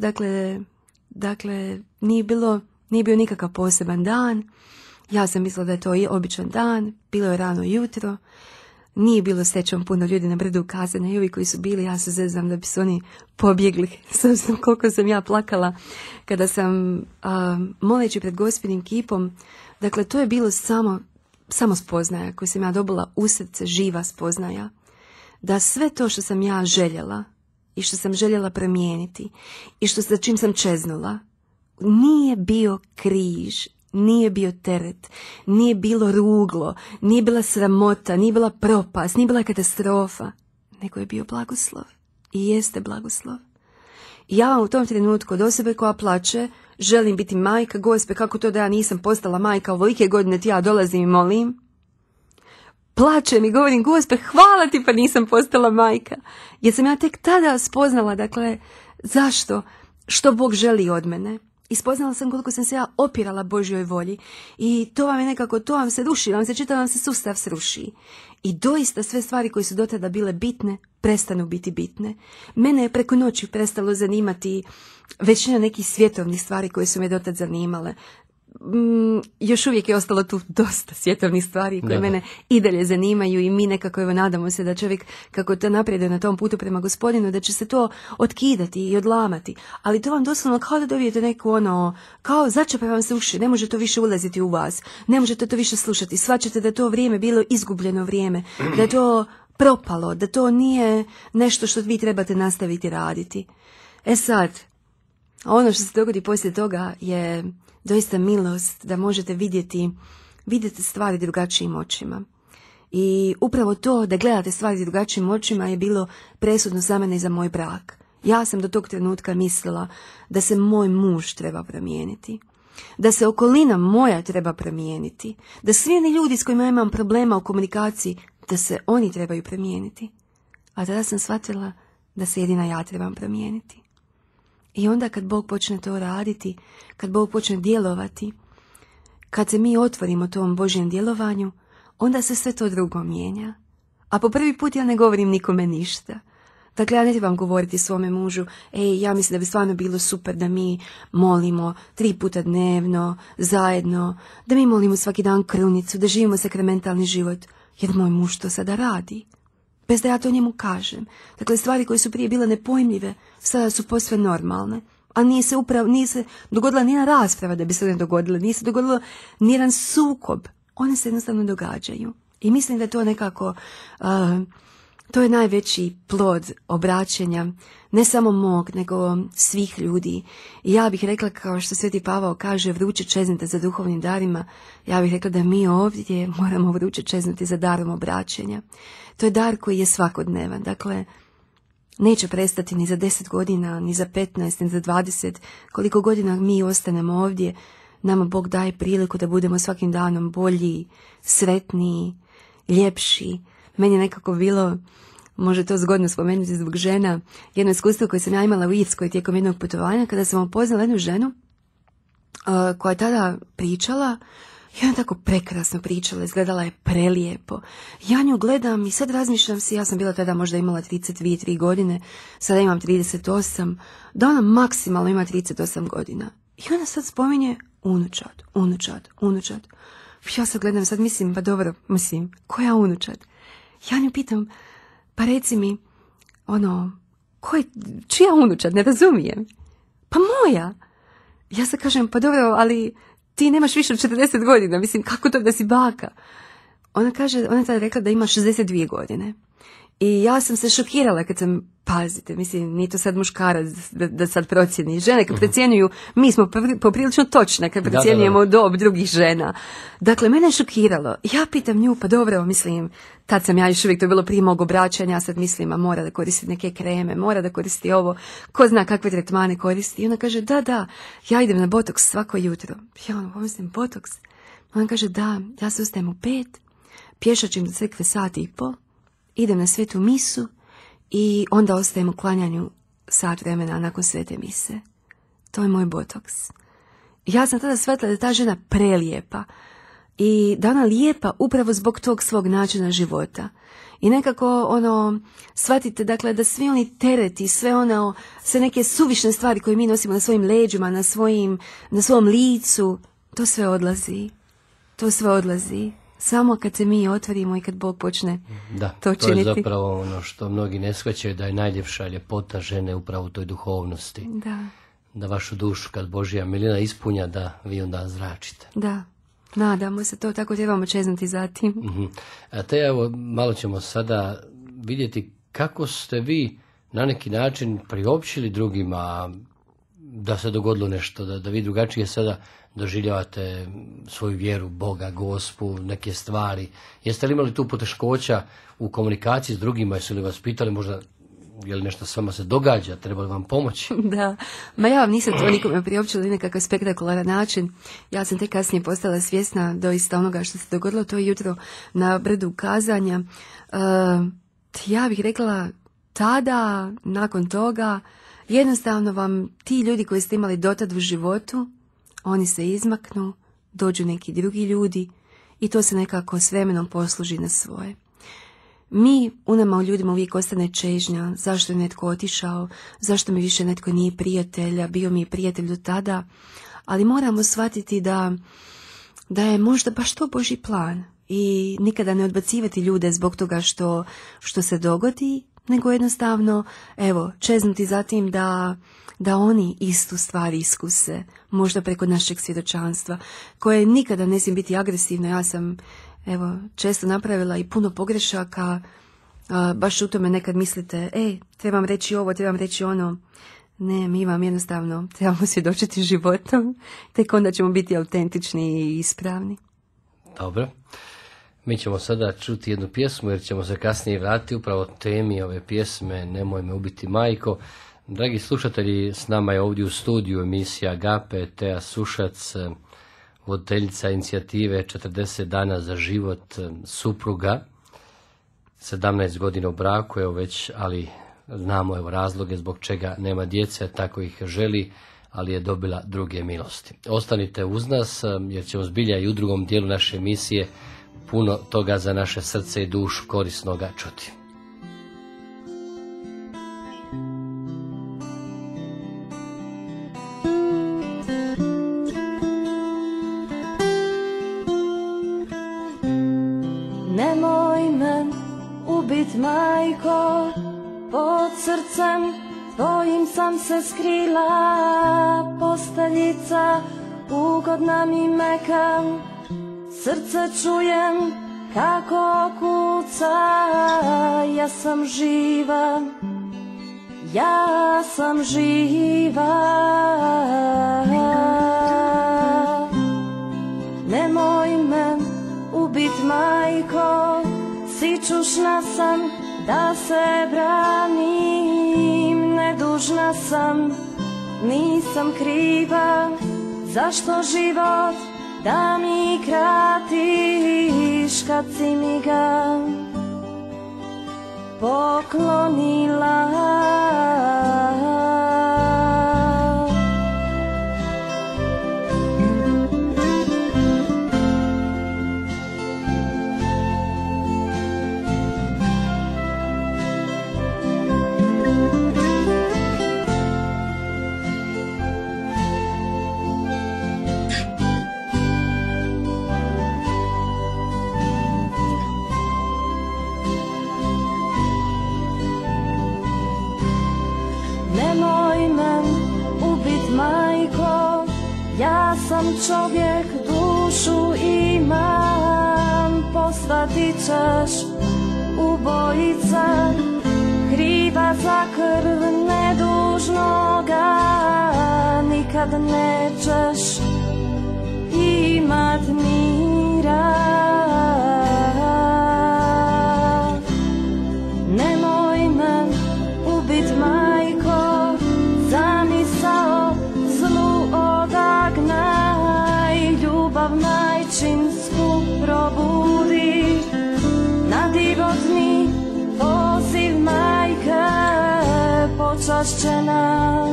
nije bio nikakav poseban dan. Ja sam mislila da je to običan dan, bilo je rano jutro, nije bilo srećom puno ljudi na brdu ukazanja i ovi koji su bili, ja se zezam da bi se oni pobjegli, s koliko sam ja plakala kada sam moleći pred Gospinim kipom. Dakle, to je bilo samo spoznaja koju sam ja dobila u srce, živa spoznaja, da sve to što sam ja željela i što sam željela promijeniti i za čim sam čeznula, nije bio križ, nije bio teret, nije bilo ruglo, nije bila sramota, nije bila propast, nije bila katastrofa, nego je bio blagoslov. I jeste blagoslov. I ja u tom trenutku od osobe koja plače, želim biti majka, Gospe, kako to da ja nisam postala majka, ovolike godine ti ja dolazim i molim. Plačem i govorim, Gospe, hvala ti pa nisam postala majka. Jer sam ja tek tada spoznala, zašto, što Bog želi od mene. I spoznala sam koliko sam se ja opirala Božjoj volji i to vam je nekako, to vam se ruši, čitav vam se sustav sruši. I doista sve stvari koje su dotada bile bitne, prestanu biti bitne. Mene je preko noći prestalo zanimati većina nekih svjetovnih stvari koje su me dotad zanimale. Još uvijek je ostalo tu dosta svjetovnih stvari koje mene i dalje zanimaju i mi nekako nadamo se da čovjek kako to napreduje na tom putu prema Gospodinu da će se to otkidati i odlamati, ali to vam doslovno kao da dobijete neku kao začepe vam se uši, ne može to više ulaziti u vas, ne možete to više slušati, shvaćate da je to vrijeme bilo izgubljeno vrijeme, da je to propalo, da to nije nešto što vi trebate nastaviti raditi. Sad, ono što se dogodi poslije toga je doista milost da možete vidjeti stvari drugačijim očima. I upravo to da gledate stvari drugačijim očima je bilo presudno za mene i za moj brak. Ja sam do tog trenutka mislila da se moj muž treba promijeniti, da se okolina moja treba promijeniti, da svi oni ljudi s kojima imam problema u komunikaciji, da se oni trebaju promijeniti. A tada sam shvatila da se jedina ja trebam promijeniti. I onda kad Bog počne to raditi, kad Bog počne djelovati, kad se mi otvorimo tom Božjem djelovanju, onda se sve to drugo mijenja. A po prvi put ja ne govorim nikome ništa. Dakle, ja ne trebam govoriti svome mužu, ja mislim da bi stvarno bilo super da mi molimo 3 puta dnevno, zajedno, da mi molimo svaki dan krunicu, da živimo sakramentalni život, jer moj muž to sada radi. Bez da ja to njemu kažem. Dakle, stvari koje su prije bile nepojmljive, sada su posve normalne. A nije se dogodila nijedna rasprava da bi se ne dogodila, nije se dogodilo nijedan sukob. One se jednostavno događaju. I mislim da je to nekako, to je najveći plod obraćanja, ne samo mog, nego svih ljudi. I ja bih rekla, kao što Sveti Pavao kaže, vruće čeznite za duhovnim darima, ja bih rekla da mi ovdje moramo vruće čeznuti za darom obraćanja. To je dar koji je svakodnevan, dakle, neće prestati ni za 10 godina, ni za 15, ni za 20, koliko godina mi ostanemo ovdje, nama Bog daje priliku da budemo svakim danom bolji, sretniji, ljepši. Meni je nekako bilo, može to zgodno spomenuti zbog žena, jedno iskustvo koje sam ja imala u Irskoj tijekom jednog putovanja, kada sam upoznala jednu ženu koja je tada pričala, i ona tako prekrasno pričala, izgledala je prelijepo. Ja nju gledam i sad razmišljam si, ja sam bila tada možda imala 32-3 godine, sada imam 38, da ona maksimalno ima 38 godina. I ona sad spominje unučad. Ja sad gledam, sad mislim, pa dobro, koja unučad? Ja nju pitam, pa reci mi, čija unučad, ne razumijem. Pa moja. Ja sad kažem, pa dobro, ali ti nemaš više od 40 godina, kako to da si baka? Ona je tada rekla da ima 62 godine. I ja sam se šokirala kad sam, pazite, nije to sad muškarac da sad procjeni. Žene kad procjenjuju, mi smo poprilično točne kad procjenjujemo dob drugih žena. Dakle, mene je šokiralo. Ja pitam nju, pa dobro, tad sam ja još uvijek, to je bilo prije mog obraćanja, sad a mora da koristi neke kreme, mora da koristi ovo, ko zna kakve tretmane koristi. I ona kaže, da, ja idem na botoks svako jutro. Ja pomislim, botoks? Ona kaže, da, ja se ustajem u 5, pješačim do crkve 1.5 sata, idem na svetu misu i onda ostajem u klanjanju sat vremena nakon svete mise. To je moj botoks. Ja sam tada shvatila da je ta žena prelijepa i da ona lijepa upravo zbog tog svog načina života. I nekako shvatite, dakle, da svi oni tereti, sve neke suvišne stvari koje mi nosimo na svojim leđima, na svom licu, to sve odlazi. Samo kad se mi otvorimo i kad Bog počne to činiti.
To je zapravo ono što mnogi ne shvaćaju, da je najljepša ljepota žene upravo u toj duhovnosti. Da vašu dušu kad Božja milina ispunja, da vi onda zračite.
Da, nadamo se to, tako trebamo čeznuti za tim.
Te evo, malo ćemo sada vidjeti kako ste vi na neki način priopćili drugima da se dogodilo nešto, da vi drugačije sada doživljavate svoju vjeru, Boga, Gospu, neke stvari. Jeste li imali tu poteškoća u komunikaciji s drugima? Jesu li vas pitali možda je li nešto s vama se događa, treba li vam pomoći?
Da, ja vam nisam to nikome priopćila na nekakav spektakularan način. Ja sam tek kasnije postala svjesna doista onoga što se dogodilo to jutro na brdu kazanja. Ja bih rekla tada, nakon toga, jednostavno vam ti ljudi koji ste imali dotad u životu, oni se izmaknu, dođu neki drugi ljudi i to se nekako s vremenom posluži na svoje. Mi, u nama u ljudima uvijek ostane čežnja, zašto je netko otišao, zašto mi više netko nije prijatelj, a bio mi je prijatelj do tada, ali moramo shvatiti da je možda baš to Božji plan i nikada ne odbacivati ljude zbog toga što se dogodi, nego jednostavno, čeznuti za tim da oni istu stvar iskuse, možda preko našeg svjedočanstva, koje nikada ne smije biti agresivno. Ja sam, često napravila i puno pogrešaka, baš u tome nekad mislite, trebam reći ovo, trebam reći ono. Ne, mi vam jednostavno trebamo svjedočiti životom, tek onda ćemo biti autentični i ispravni.
Dobro. Mi ćemo sada čuti jednu pjesmu jer ćemo se kasnije vratiti upravo temi ove pjesme Nemoj me ubiti majko. Dragi slušatelji, s nama je ovdje u studiju emisija Agape, Teja Sušac, voditeljica inicijative 40 dana za život, supruga, 17 godina u braku, ali znamo razloge zbog čega nema djece, tako ih želi, ali je dobila druge milosti. Ostanite uz nas jer ćemo zbilja i u drugom dijelu naše emisije puno toga za naše srce i dušu korisnoga čuti.
Nemoj me ubit, majko, pod srcem tvojim sam se skrila, posteljica ugodna mi meka, srce čujem kako kuca, ja sam živa, ja sam živa. Nemoj me ubit, majko, sičušna sam da se branim, nedužna sam, nisam kriva, zašto život da mi kratiš kad si mi ga poklonila. Nemoj me ubit, majko, ja sam čovjek, dušu imam, postati ćeš ubojica, kriva za krv nedužnoga, nikad nećeš imat mira. Nemoj me ubit, majko, zamisao zlu odagnaj, ljubav majčinsku probudi, na divotni poziv majke, počašćena,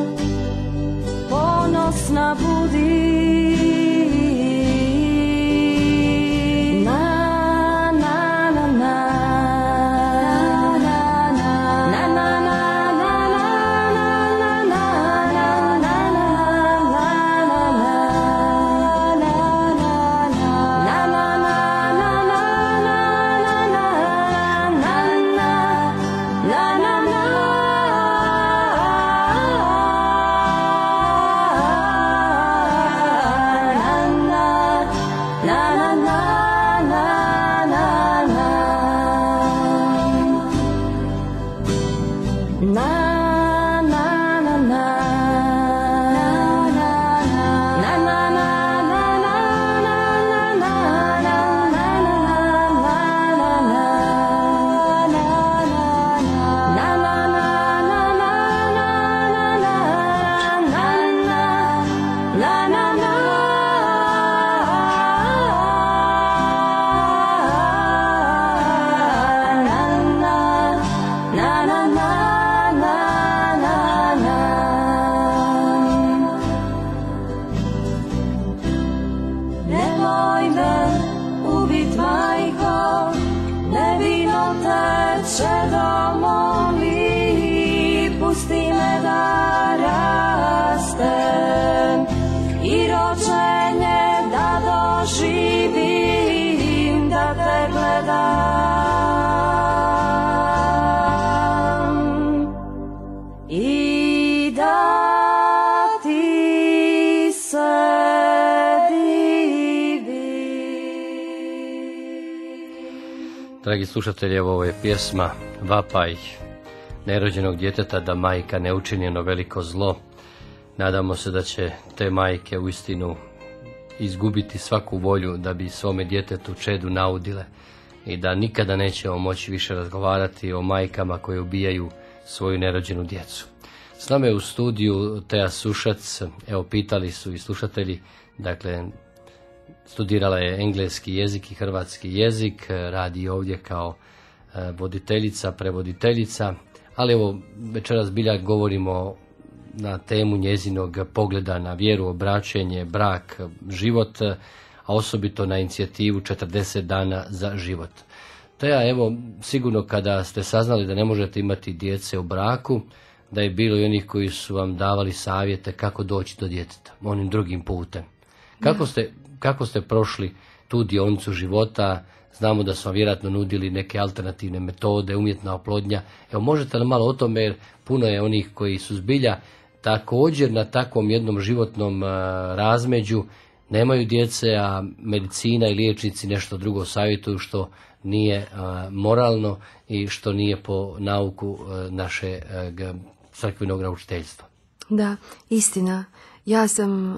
ponosna budi.
Dragi slušatelji, ovo je pjesma Vapaj nerođenog djeteta da majka ne učinjeno veliko zlo. Nadamo se da će te majke uistinu izgubiti svaku volju da bi svome djetetu, čedu naudile i da nikada nećemo moći više razgovarati o majkama koje ubijaju svoju nerođenu djecu. S nama je u studiju Teja Sušac. Evo, pitali su i slušatelji, dakle, studirala je engleski jezik i hrvatski jezik, radi ovdje kao voditeljica, prevoditeljica, ali evo večeras bilja govorimo na temu njezinog pogleda na vjeru, obraćenje, brak, život, a osobito na inicijativu 40 dana za život. Te ja evo sigurno kada ste saznali da ne možete imati djece u braku, da je bilo i onih koji su vam davali savjete kako doći do djeteta, onim drugim putem. Kako ste prošli tu dionicu života? Znamo da su vam vjerojatno nudili neke alternativne metode, umjetna oplodnja. Evo, možete li malo o tome, jer puno je onih koji su zbilja također na takvom jednom životnom razmeđu, nemaju djece, a medicina i liječnici nešto drugo savjetuju što nije moralno i što nije po nauku naše crkvenog naučiteljstva.
Da, istina. Ja sam,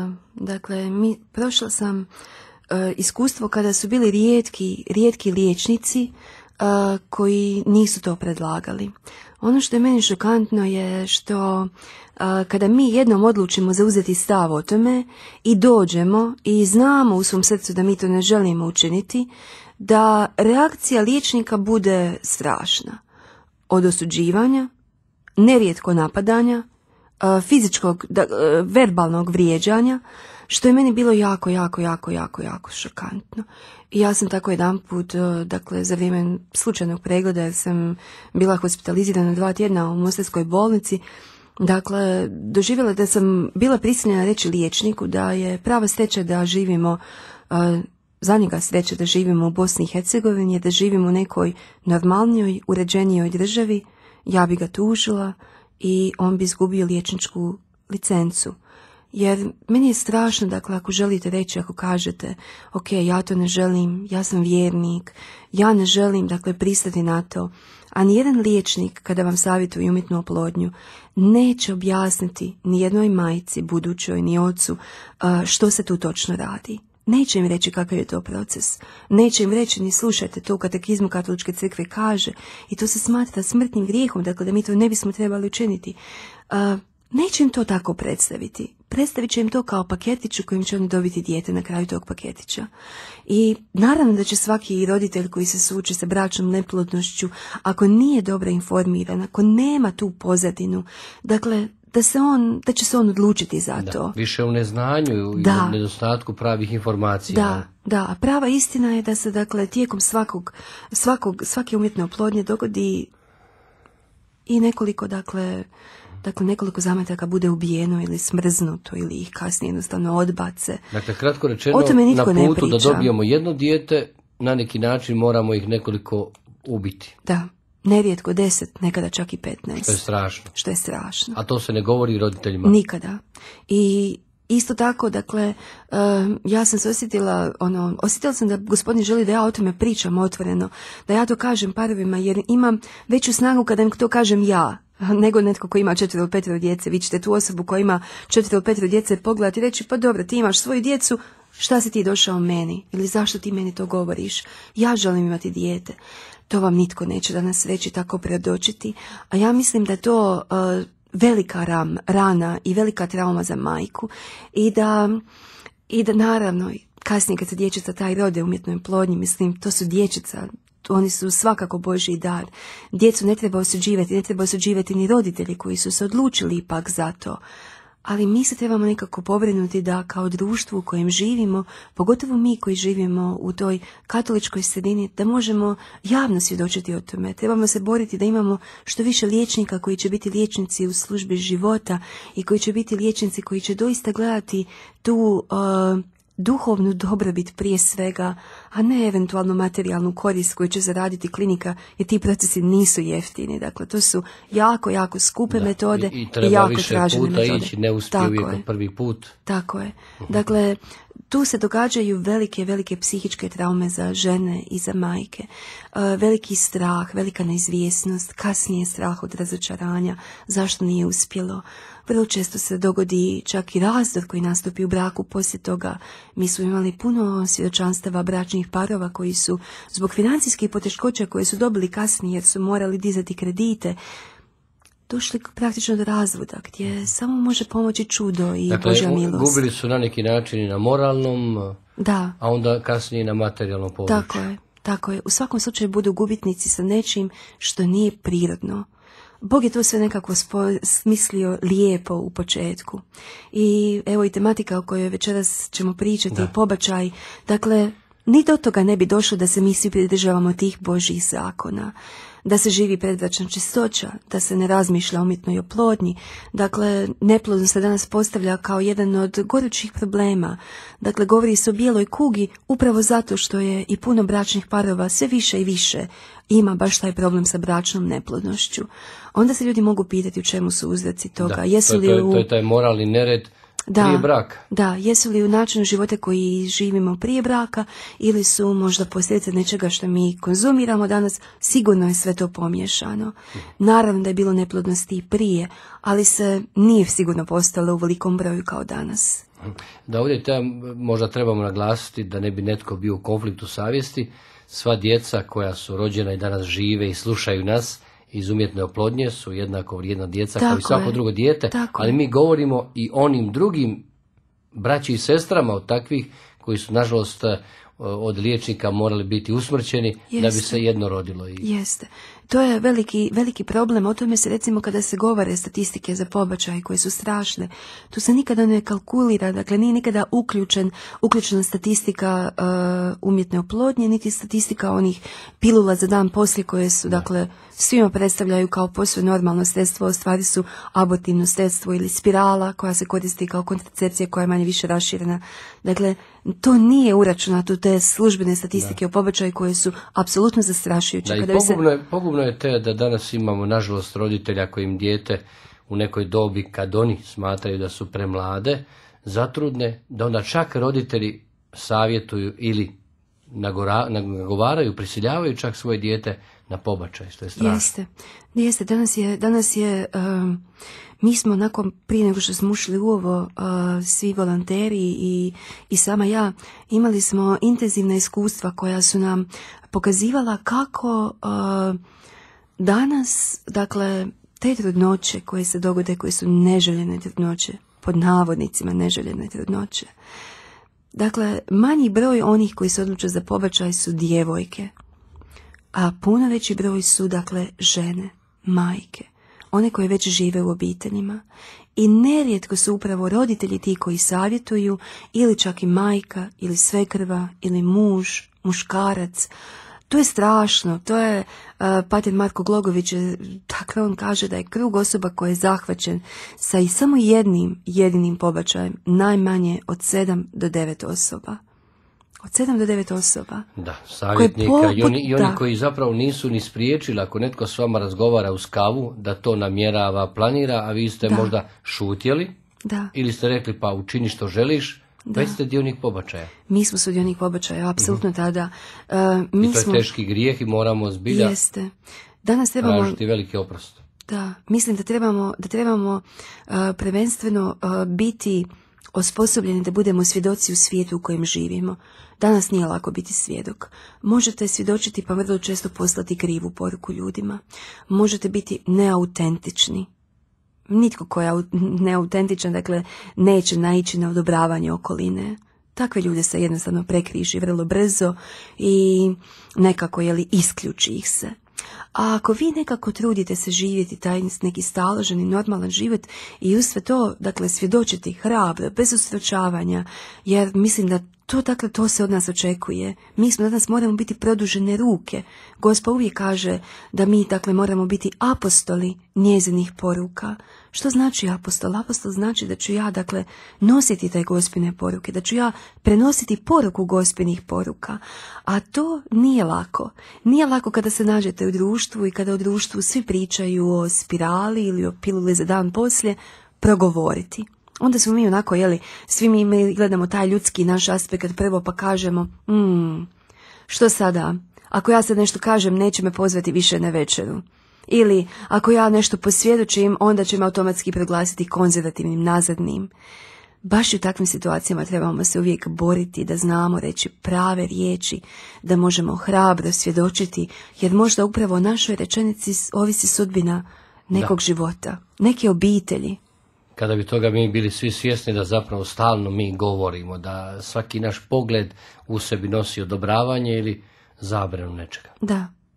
prošla sam iskustvo kada su bili rijetki liječnici koji nisu to predlagali. Ono što je meni šokantno je što kada mi jednom odlučimo zauzeti stav o tome i dođemo i znamo u svom srcu da mi to ne želimo učiniti, da reakcija liječnika bude strašna. Od osuđivanja, nerijetko napadanja, fizičkog, verbalnog vrijeđanja, što je meni bilo jako šokantno. I ja sam tako jedanput, za vrijeme slučajnog pregleda, jer sam bila hospitalizirana 2 tjedna u Mostarskoj bolnici, doživjela da sam bila prisiljena reći liječniku da je prava sreća da živimo, za njega sreća da živimo u Bosni i Hercegovini, da živimo u nekoj normalnijoj, uređenijoj državi. Ja bi ga tužila i on bi izgubio liječničku licencu. Jer meni je strašno, ako želite reći, ako kažete, ok, ja to ne želim, ja sam vjernik, ja ne želim, pristati na to, a nijedan liječnik, kada vam savjetuje umjetnu oplodnju, neće objasniti ni jednoj majci, budućoj, ni ocu, što se tu točno radi. Neće im reći kakav je to proces. Neće im reći ni slušajte, to u katekizmu Katoličke crkve kaže i to se smatra smrtnim grijehom, da mi to ne bismo trebali učiniti. Neće im to tako predstaviti. Predstavit će im to kao paketić u kojem će oni dobiti dijete na kraju tog paketića. I naravno da će svaki roditelj koji se suoči sa bračnom neplodnošću, ako nije dobro informiran, ako nema tu pozadinu, da će se on odlučiti za to.
Više u neznanju i u nedostatku pravih informacija.
Da, prava istina je da se tijekom svake umjetne oplodnje dogodi i nekoliko nekoliko zametaka bude ubijeno ili smrznuto ili ih kasnije jednostavno odbace.
Kratko rečeno, na putu da dobijemo jedno dijete, na neki način moramo ih nekoliko ubiti.
Da, nerijetko 10, nekada čak i 15. Što je strašno.
A to se ne govori roditeljima?
Nikada. I isto tako, ja sam se osjetila sam da gospodin želi da ja o tome pričam otvoreno, da ja to kažem parovima, jer imam veću snagu kada im to kažem ja, nego netko koji ima 4 ili 5 djece. Vi ćete tu osobu koja ima 4 ili 5 djece pogledati i reći, pa dobro, ti imaš svoju djecu, šta si ti došao meni? Ili zašto ti meni to govoriš? Ja želim imati dijete. To vam nitko neće danas reći, tako predočiti. A ja mislim da je to velika rana i velika trauma za majku. I da naravno, kasnije kad se dječica taj rode umjetnoj oplodnji, mislim, to su dječica, oni su svakako Božji dar. Djecu ne treba osuđivati ni roditelji koji su se odlučili ipak za to. Ali mi se trebamo nekako pobrinuti da kao društvo u kojem živimo, pogotovo mi koji živimo u toj katoličkoj sredini, da možemo javno svjedočiti o tome. Trebamo se boriti da imamo što više liječnika koji će biti liječnici u službi života i koji će biti liječnici koji će doista gledati tu duhovnu dobrobit prije svega, a ne eventualno materijalnu korist koju će zaraditi klinika, jer ti procesi nisu jeftini. To su jako skupe metode i jako tražene metode.
I treba više puta ići, ne uspije uvijek prvi put.
Tako je. Tu se događaju velike psihičke traume za žene i za majke. Veliki strah, velika neizvjesnost, kasnije strah od razočaranja, zašto nije uspjelo. Vrlo često se dogodi čak i razdor koji nastupi u braku poslije toga. Mi smo imali puno svjedočanstava bračnih parova koji su zbog financijskih poteškoća koje su dobili kasnije jer su morali dizati kredite, došli praktično do razvoda gdje samo može pomoći čudo i Božja milost.
Gubili su na neki način i na moralnom, a onda kasnije i na materijalnom području.
Tako je. U svakom slučaju budu gubitnici sa nečim što nije prirodno. Bog je to sve nekako smislio lijepo u početku. I evo i tematika o kojoj večeras ćemo pričati, pobačaj. Dakle, ni do toga ne bi došlo da se mi svi pridržavamo tih Božjih zakona. Da se živi predbračna čistoća, da se ne razmišlja o umjetnoj oplodnji. Dakle, neplodnost se danas postavlja kao jedan od gorućih problema. Dakle, govori se o bijeloj kugi upravo zato što je i puno bračnih parova sve više i više ima baš taj problem sa bračnom neplodnošću. Onda se ljudi mogu pitati u čemu su uzroci toga.
To je taj moralni nered prije braka.
Da, jesu li u načinu života koji živimo prije braka ili su možda posljedice nečega što mi konzumiramo danas, sigurno je sve to pomiješano. Naravno da je bilo neplodnosti i prije, ali se nije sigurno postalo u velikom broju kao danas.
Da ovdje možda trebamo naglasiti da ne bi netko bio u konfliktu savjesti, sva djeca koja su rođena i danas žive i slušaju nas iz umjetne oplodnje su jednako vrijedna djeca kao i svako drugo dijete, ali mi govorimo i onim drugim braći i sestrama od takvih koji su nažalost od liječnika morali biti usmrćeni da bi se jedno rodilo.
Jeste. To je veliki problem. O tome se recimo kada se govore statistike za pobačaj koje su strašne, tu se nikada ne kalkulira, dakle nije nikada uključena statistika umjetne oplodnje, niti statistika onih pilula za dan poslije koje su, dakle, svima predstavljaju kao posve normalno sredstvo, u stvari su abortivno sredstvo ili spirala koja se koristi kao kontracepcija koja je manje više raširena. Dakle, to nije uračunato u te službene statistike o pobačaju koje su apsolutno zastrašujuće.
Pogubno je te da danas imamo nažalost roditelja kojim dijete u nekoj dobi kad oni smatraju da su premlade, zatrudne, da onda čak roditelji savjetuju ili nagovaraju, prisiljavaju čak svoje dijete na pobačaj, što je strašno.
Jeste. Danas je mi smo prije nego što smo ušli u ovo, svi volonteri i sama ja, imali smo intenzivna iskustva koja su nam pokazivala kako danas, dakle, te trudnoće koje se dogode, koje su neželjene trudnoće, pod navodnicima neželjene trudnoće, dakle, manji broj onih koji se odluče za pobačaj su djevojke, a puno veći broj su, dakle, žene, majke, one koje već žive u obiteljima. I nerijetko su upravo roditelji ti koji savjetuju, ili čak i majka, ili svekrva, ili muškarac. To je strašno, to je pater Marko Glogović, dakle on kaže da je krug osoba koji je zahvaćen sa i samo jedinim pobačajem najmanje od 7 do 9 osoba. Od 7 do 9 osoba.
Da, savjetnika i oni koji zapravo nisu ni spriječili, ako netko s vama razgovara uz kavu, da to namjerava, planira, a vi ste možda šutjeli ili ste rekli pa učini što želiš, već ste dionik pobačaja.
Mi smo sudionik pobačaja, apsolutno tada.
I to je teški grijeh i moramo zbilja tražiti veliki oprost.
Da, mislim da trebamo prvenstveno biti osposobljeni da budemo svjedoci u svijetu u kojem živimo. Danas nije lako biti svjedok. Možete svjedočiti pa vrlo često poslati krivu poruku ljudima. Možete biti neautentični. Nitko ko je neautentičan, dakle, neće naići na odobravanje okoline. Takve ljude se jednostavno prekriži vrlo brzo i nekako isključi ih se. A ako vi nekako trudite se živjeti taj neki staložen i normalan život i uz sve to, dakle, svjedočiti hrabro, bez ustročavanja, jer mislim da to se od nas očekuje. Mi danas moramo biti produžene ruke. Gospa uvijek kaže da mi, dakle, moramo biti apostoli njezinih poruka. Što znači apostol? Apostol znači da ću ja, dakle, nositi te Gospine poruke, da ću ja prenositi poruku Gospinih poruka. A to nije lako. Nije lako kada se nađete u društvu i kada u društvu svi pričaju o spirali ili o piluli za dan poslije, progovoriti. Onda smo mi onako, svi mi gledamo taj ljudski naš aspekt prvo pa kažemo, što sada? Ako ja sad nešto kažem, neće me pozvati više na večeru. Ili, ako ja nešto posvjedočim, onda će me automatski proglasiti konzervativnim, nazadnim. Baš u takvim situacijama trebamo se uvijek boriti da znamo reći prave riječi, da možemo hrabro svjedočiti, jer možda upravo o našoj rečenici ovisi sudbina nekog života, neke obitelji.
Kada bi toga mi bili svi svjesni da zapravo stalno mi govorimo, da svaki naš pogled u sebi nosi odobravanje ili zabranu nečega.
Da,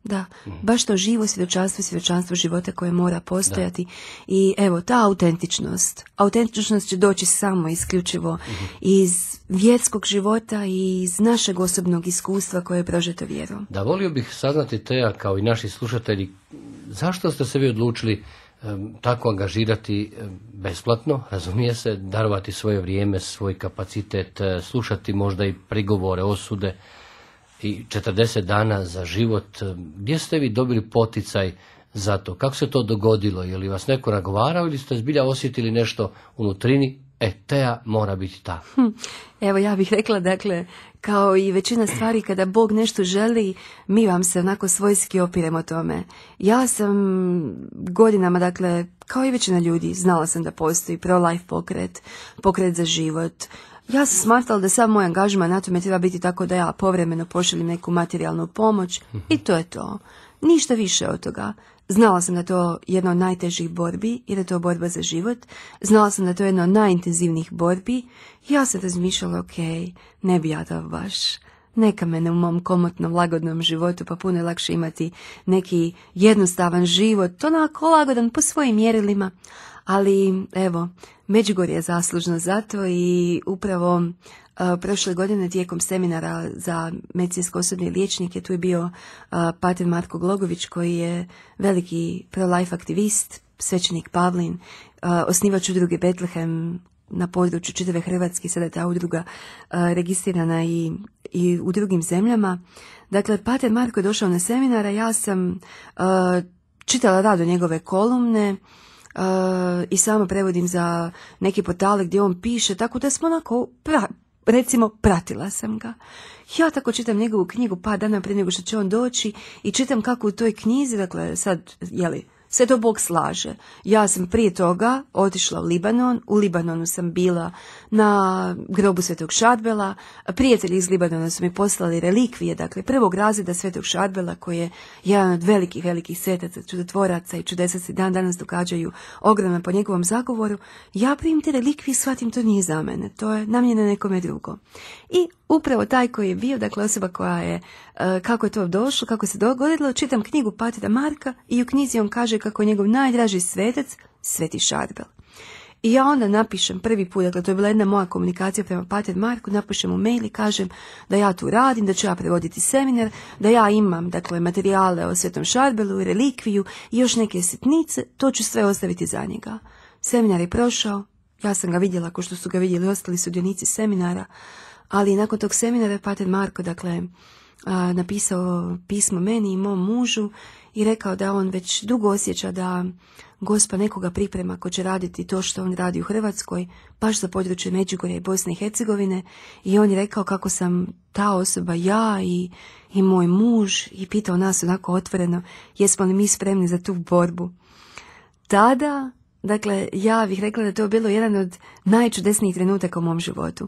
Da, baš to živo svjedočanstvo života koje mora postojati. I evo, ta autentičnost će doći samo isključivo iz vjerskog života i iz našeg osobnog iskustva koje je prožeto vjerom.
Da, volio bih saznati, Teja, kao i naši slušatelji, zašto ste se vi odlučili tako angažirati besplatno, razumije se, darovati svoje vrijeme, svoj kapacitet, slušati možda i prigovore, osude, i 40 dana za život. Gdje ste vi dobili poticaj za to? Kako se to dogodilo? Je li vas neko nagovarao ili ste zbilja osjetili nešto unutrini? Teja mora biti ta.
Evo, ja bih rekla, dakle, kao i većina stvari, kada Bog nešto želi, mi vam se onako svojski opiremo tome. Ja sam godinama, dakle, kao i većina ljudi, znala sam da postoji pro-life pokret za život. Ja sam smatrala da sam moj angažman na tome treba biti tako da ja povremeno pošaljem neku materijalnu pomoć i to je to. Ništa više od toga. Znala sam da je to jedna od najtežih borbi jer je to borba za život. Znala sam da je to jedna od najintenzivnijih borbi. Ja sam razmišljala, ok, ne bi ja to baš. Neka mene u mom komotnom, lagodnom životu, pa puno je lakše imati neki jednostavan život, onako lagodan po svojim mjerilima. Ali evo, Međugorje je zaslužno za to i upravo prošle godine tijekom seminara za medicinsko osoblje i liječnike tu je bio pater Marko Glogović koji je veliki pro-life aktivist, svećenik Pavlin, osnivač udruge Betlehem na području čitave Hrvatske, sada je ta udruga registrirana i u drugim zemljama. Dakle, pater Marko je došao na seminar, a ja sam čitala rado njegove kolumne, i samo prevodim za neki portale gdje on piše, tako da smo onako, recimo, pratila sam ga. Ja tako čitam njegovu knjigu par dana prije nego što će on doći i čitam kako u toj knjizi, dakle sad, sve to Bog slaže. Ja sam prije toga otišla u Libanon, u Libanonu sam bila na grobu Svetog Šarbela, prijatelji iz Libanona su mi poslali relikvije, dakle prvog razreda Svetog Šarbela koji je jedan od velikih svetaca, čudotvoraca i čudesa se dan danas događaju ogromno po njegovom zagovoru. Ja primim te relikvije i shvatim to nije za mene, to je namijenjeno nekome drugo. I upravo taj koji je bio, dakle osoba koja je, kako je to došlo, kako se dogodilo, čitam knjigu patera Marka i u knjizi on kaže kako je njegov najdraži svetac Sveti Šarbel. I ja onda napišem prvi put, dakle to je bila jedna moja komunikacija prema pater Marku, napišem mu mail i kažem da ja tu radim, da ću ja prevoditi seminar, da ja imam, dakle, materijale o Svetom Šarbelu, relikviju i još neke sitnice, to ću sve ostaviti za njega. Seminar je prošao, ja sam ga vidjela kao što su ga vidjeli ostali sudionici seminara, ali nakon tog seminara pater Marko, dakle, napisao pismo meni i mom mužu i rekao da on već dugo osjeća da Gospa nekoga priprema ko će raditi to što on radi u Hrvatskoj, baš za područje Međugorja i Bosne i Hercegovine, i on je rekao kako sam ta osoba ja i moj muž i pitao nas onako otvoreno jesmo li mi spremni za tu borbu. Tada, dakle, ja bih rekla da je to bilo jedan od najčudesnijih trenutaka u mom životu.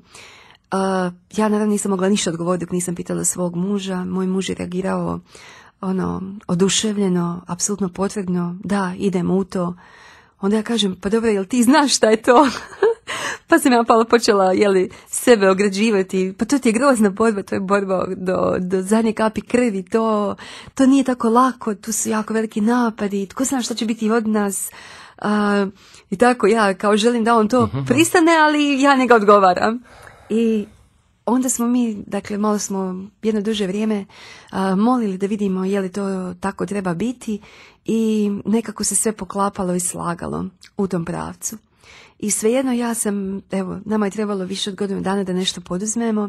Ja naravno nisam mogla ništa odgovoriti dok nisam pitala svog muža. Moj muž je reagirao oduševljeno, apsolutno potvrdno, da, idemo u to. Onda ja kažem, pa dobro, jel ti znaš šta je to? Pa sam ja počela sebe ograđivati, pa to ti je grozna borba, to je borba do zadnje kapi krvi, to nije tako lako, tu su jako veliki napadi, tko zna šta će biti od nas. I tako ja kao želim da on to pristane, ali ja ne ga odgovaram. I onda smo mi, dakle, malo smo jedno duže vrijeme molili da vidimo je li to tako treba biti i nekako se sve poklapalo i slagalo u tom pravcu. I svejedno ja sam, evo, nama je trebalo više od godinu dana da nešto poduzmemo,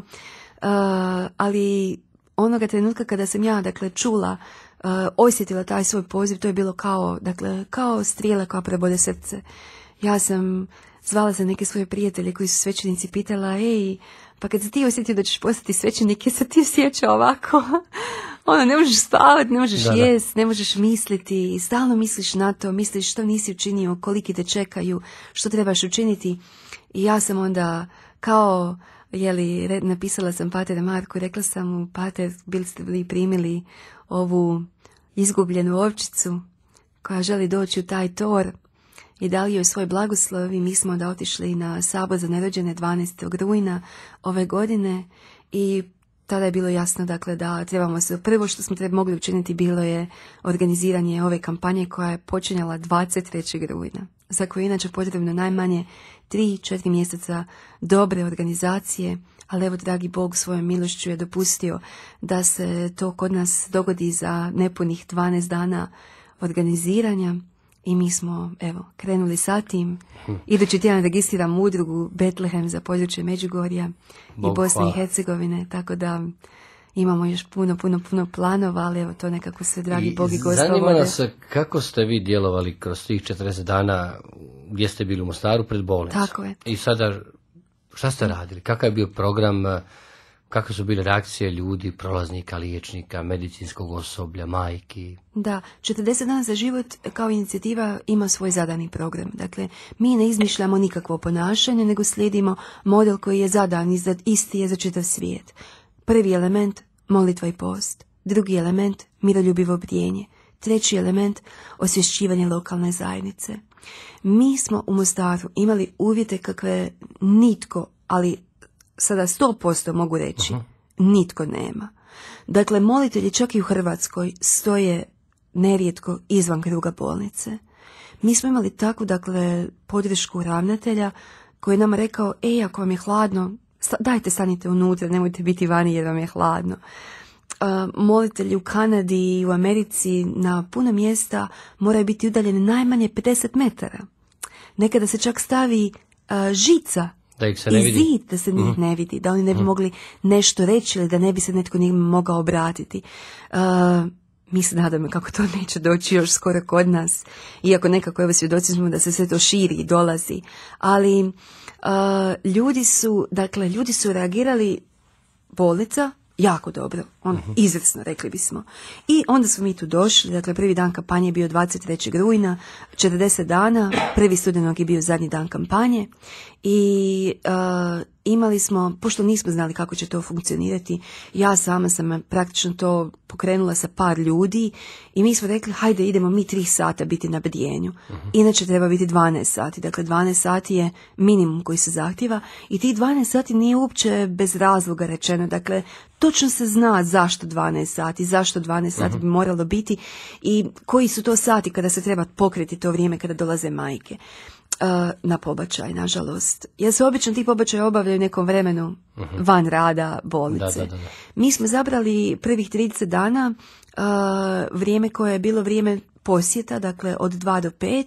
ali onoga trenutka kada sam ja, dakle, čula, osjetila taj svoj poziv, to je bilo kao strijela koja prebode srce. Ja sam zvala za neke svoje prijatelje koji su svećenici, pitala, pa kad se ti osjetio da ćeš postati svećenik, je se ti osjeća ovako? Ne možeš spavati, ne možeš jest, ne možeš misliti, stalno misliš na to, misliš što nisi učinio, koliki te čekaju, što trebaš učiniti. I ja sam onda kao, napisala sam pater Marku, rekla sam mu, pater, bili ste li primili ovu izgubljenu ovčicu koja želi doći u taj tor, i dali joj svoj blagoslov i mi smo onda otišli na sabor za nerođene 12. rujna ove godine i tada je bilo jasno dakle da trebamo se, prvo što smo mogli učiniti bilo je organiziranje ove kampanje koja je počinjala 23. rujna, za koju je inače potrebno najmanje 3-4 mjeseca dobre organizacije, ali evo dragi Bog svojom milošću je dopustio da se to kod nas dogodi za nepunih 12 dana organiziranja. I mi smo, evo, krenuli sa tim. Idući tjedan registriram udrugu Betlehem za područje Međugorja i Bosne i Hercegovine, tako da imamo još puno planova, ali evo to nekako sve, dragi Bog i Gospod.
Zanima nas kako ste vi djelovali kroz tih 40 dana gdje ste bili u Mostaru pred bolnicom.
Tako je.
I sada, šta ste radili? Kakav je bio program? Kakve su bile reakcije ljudi, prolaznika, liječnika, medicinskog osoblja, majki?
Da, 40 dana za život kao inicijativa ima svoj zadani program. Dakle, mi ne izmišljamo nikakvo ponašanje, nego slijedimo model koji je zadan i isti je za čitav svijet. Prvi element, molitva i post. Drugi element, miroljubivo bdijenje. Treći element, osvješćivanje lokalne zajednice. Mi smo u Mostaru imali uvjete kakve nitko, ali sada 100% mogu reći, nitko nema. Dakle, molitelji čak i u Hrvatskoj stoje nerijetko izvan kruga bolnice. Mi smo imali takvu, dakle, podršku ravnatelja koji je nam rekao, ako vam je hladno, dajte stanite unutra, nemojte biti vani jer vam je hladno. Molitelji u Kanadi i u Americi na puno mjesta moraju biti udaljeni najmanje 50 metara. Nekada se čak stavi žica
da ih se ne vidi.
Zid da se njih ne vidi, da oni ne bi mogli nešto reći ili da ne bi se netko njima mogao obratiti. Mi se nadamo kako to neće doći još skoro kod nas, iako nekako evo svjedoci smo da se sve to širi i dolazi. Ali ljudi su reagirali, bolnica, jako dobro, izvrsno, rekli bismo. I onda smo mi tu došli, dakle prvi dan kampanje je bio 23. rujna, 40 dana, 1. studenog je bio zadnji dan kampanje i imali smo, pošto nismo znali kako će to funkcionirati, ja sama sam praktično to pokrenula sa par ljudi i mi smo rekli hajde idemo mi 3 sata biti na bdijenju. Inače treba biti 12 sati, dakle 12 sati je minimum koji se zahtjeva i tih 12 sati nije uopće bez razloga rečeno, dakle točno se zna zašto 12 sati, zašto 12 sati bi moralo biti i koji su to sati kada se treba pokriti to vrijeme kada dolaze majke na pobačaj, nažalost. Jer se obično ti pobačaji obavljaju nekom vremenu van rada bolnice. Da. Mi smo zabrali prvih 30 dana vrijeme koje je bilo vrijeme posjeta, dakle od 2 do 5,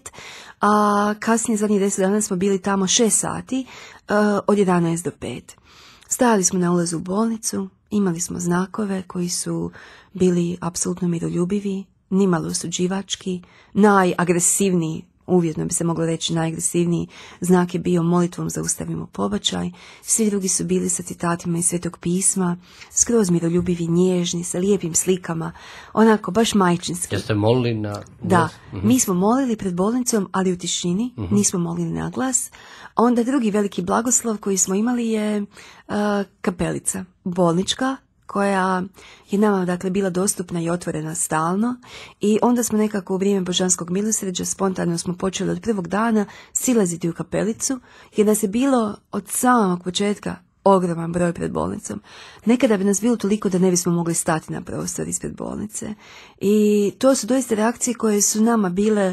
a kasnije zadnjih 10 dana smo bili tamo 6 sati od 11 do 5. Stajali smo na ulazu u bolnicu, imali smo znakove koji su bili apsolutno miroljubivi, nimalo osuđivački, najagresivniji, uvjetno bi se moglo reći najagresivniji znak je bio molitvom zaustavimo pobačaj, svi drugi su bili sa citatima iz Svetog pisma, skroz miroljubivi, nježni, sa lijepim slikama, onako baš majčinski.
Jeste molili na...
Da, mi smo molili pred bolnicom, ali u tišini, nismo molili na glas. Onda drugi veliki blagoslov koji smo imali je kapelica bolnička, koja je nama dakle bila dostupna i otvorena stalno i onda smo nekako u vrijeme Božanskog milosrđa spontano smo počeli od prvog dana silaziti u kapelicu jer nas je bilo od samog početka ogroman broj pred bolnicom. Nekada bi nas bilo toliko da ne bismo mogli stati na prostor ispred bolnice. I to su doista reakcije koje su nama bile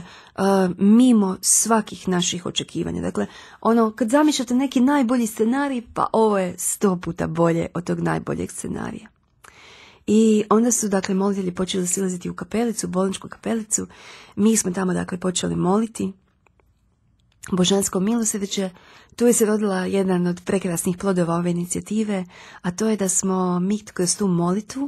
mimo svakih naših očekivanja. Dakle, kad zamišljate neki najbolji scenarij, pa ovo je 100 puta bolje od tog najboljeg scenarija. I onda su, dakle, molitelji počeli silaziti u kapelicu, bolničku kapelicu. Mi smo tamo, dakle, počeli moliti. Božansko milosrđe, tu je se rodila jedan od prekrasnih plodova ove inicijative, a to je da smo mi kroz tu molitvu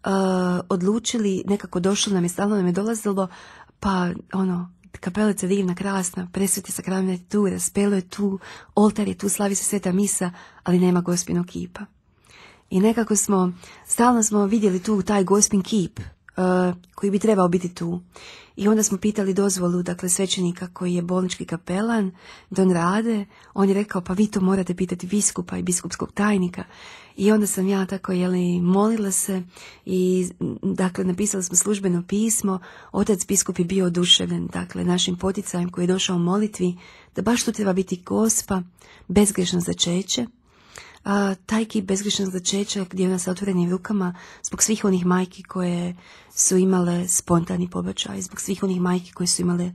odlučili, nekako došlo nam je, stalno nam je dolazilo, pa kapelica divna, krasna, presveti sakramenat je tu, raspelo je tu, oltar je tu, slavi se sveta misa, ali nema gospinog kipa. I nekako stalno smo vidjeli tu taj gospin kip koji bi trebao biti tu. I onda smo pitali dozvolu, dakle, svećenika koji je bolnički kapelan, Don Rade. On je rekao, pa vi to morate pitati biskupa i biskupskog tajnika. I onda sam ja tako, molila se i, dakle, napisali smo službeno pismo. Otac biskup je bio oduševljen, dakle, našim poticajem koji je došao u molitvi, da baš tu treba biti Gospa, bezgrešno začeće, taj kip bezgrešnog začeća gdje je nas otvorenim rukama zbog svih onih majki koje su imale spontani pobačaj, zbog svih onih majki koje su imale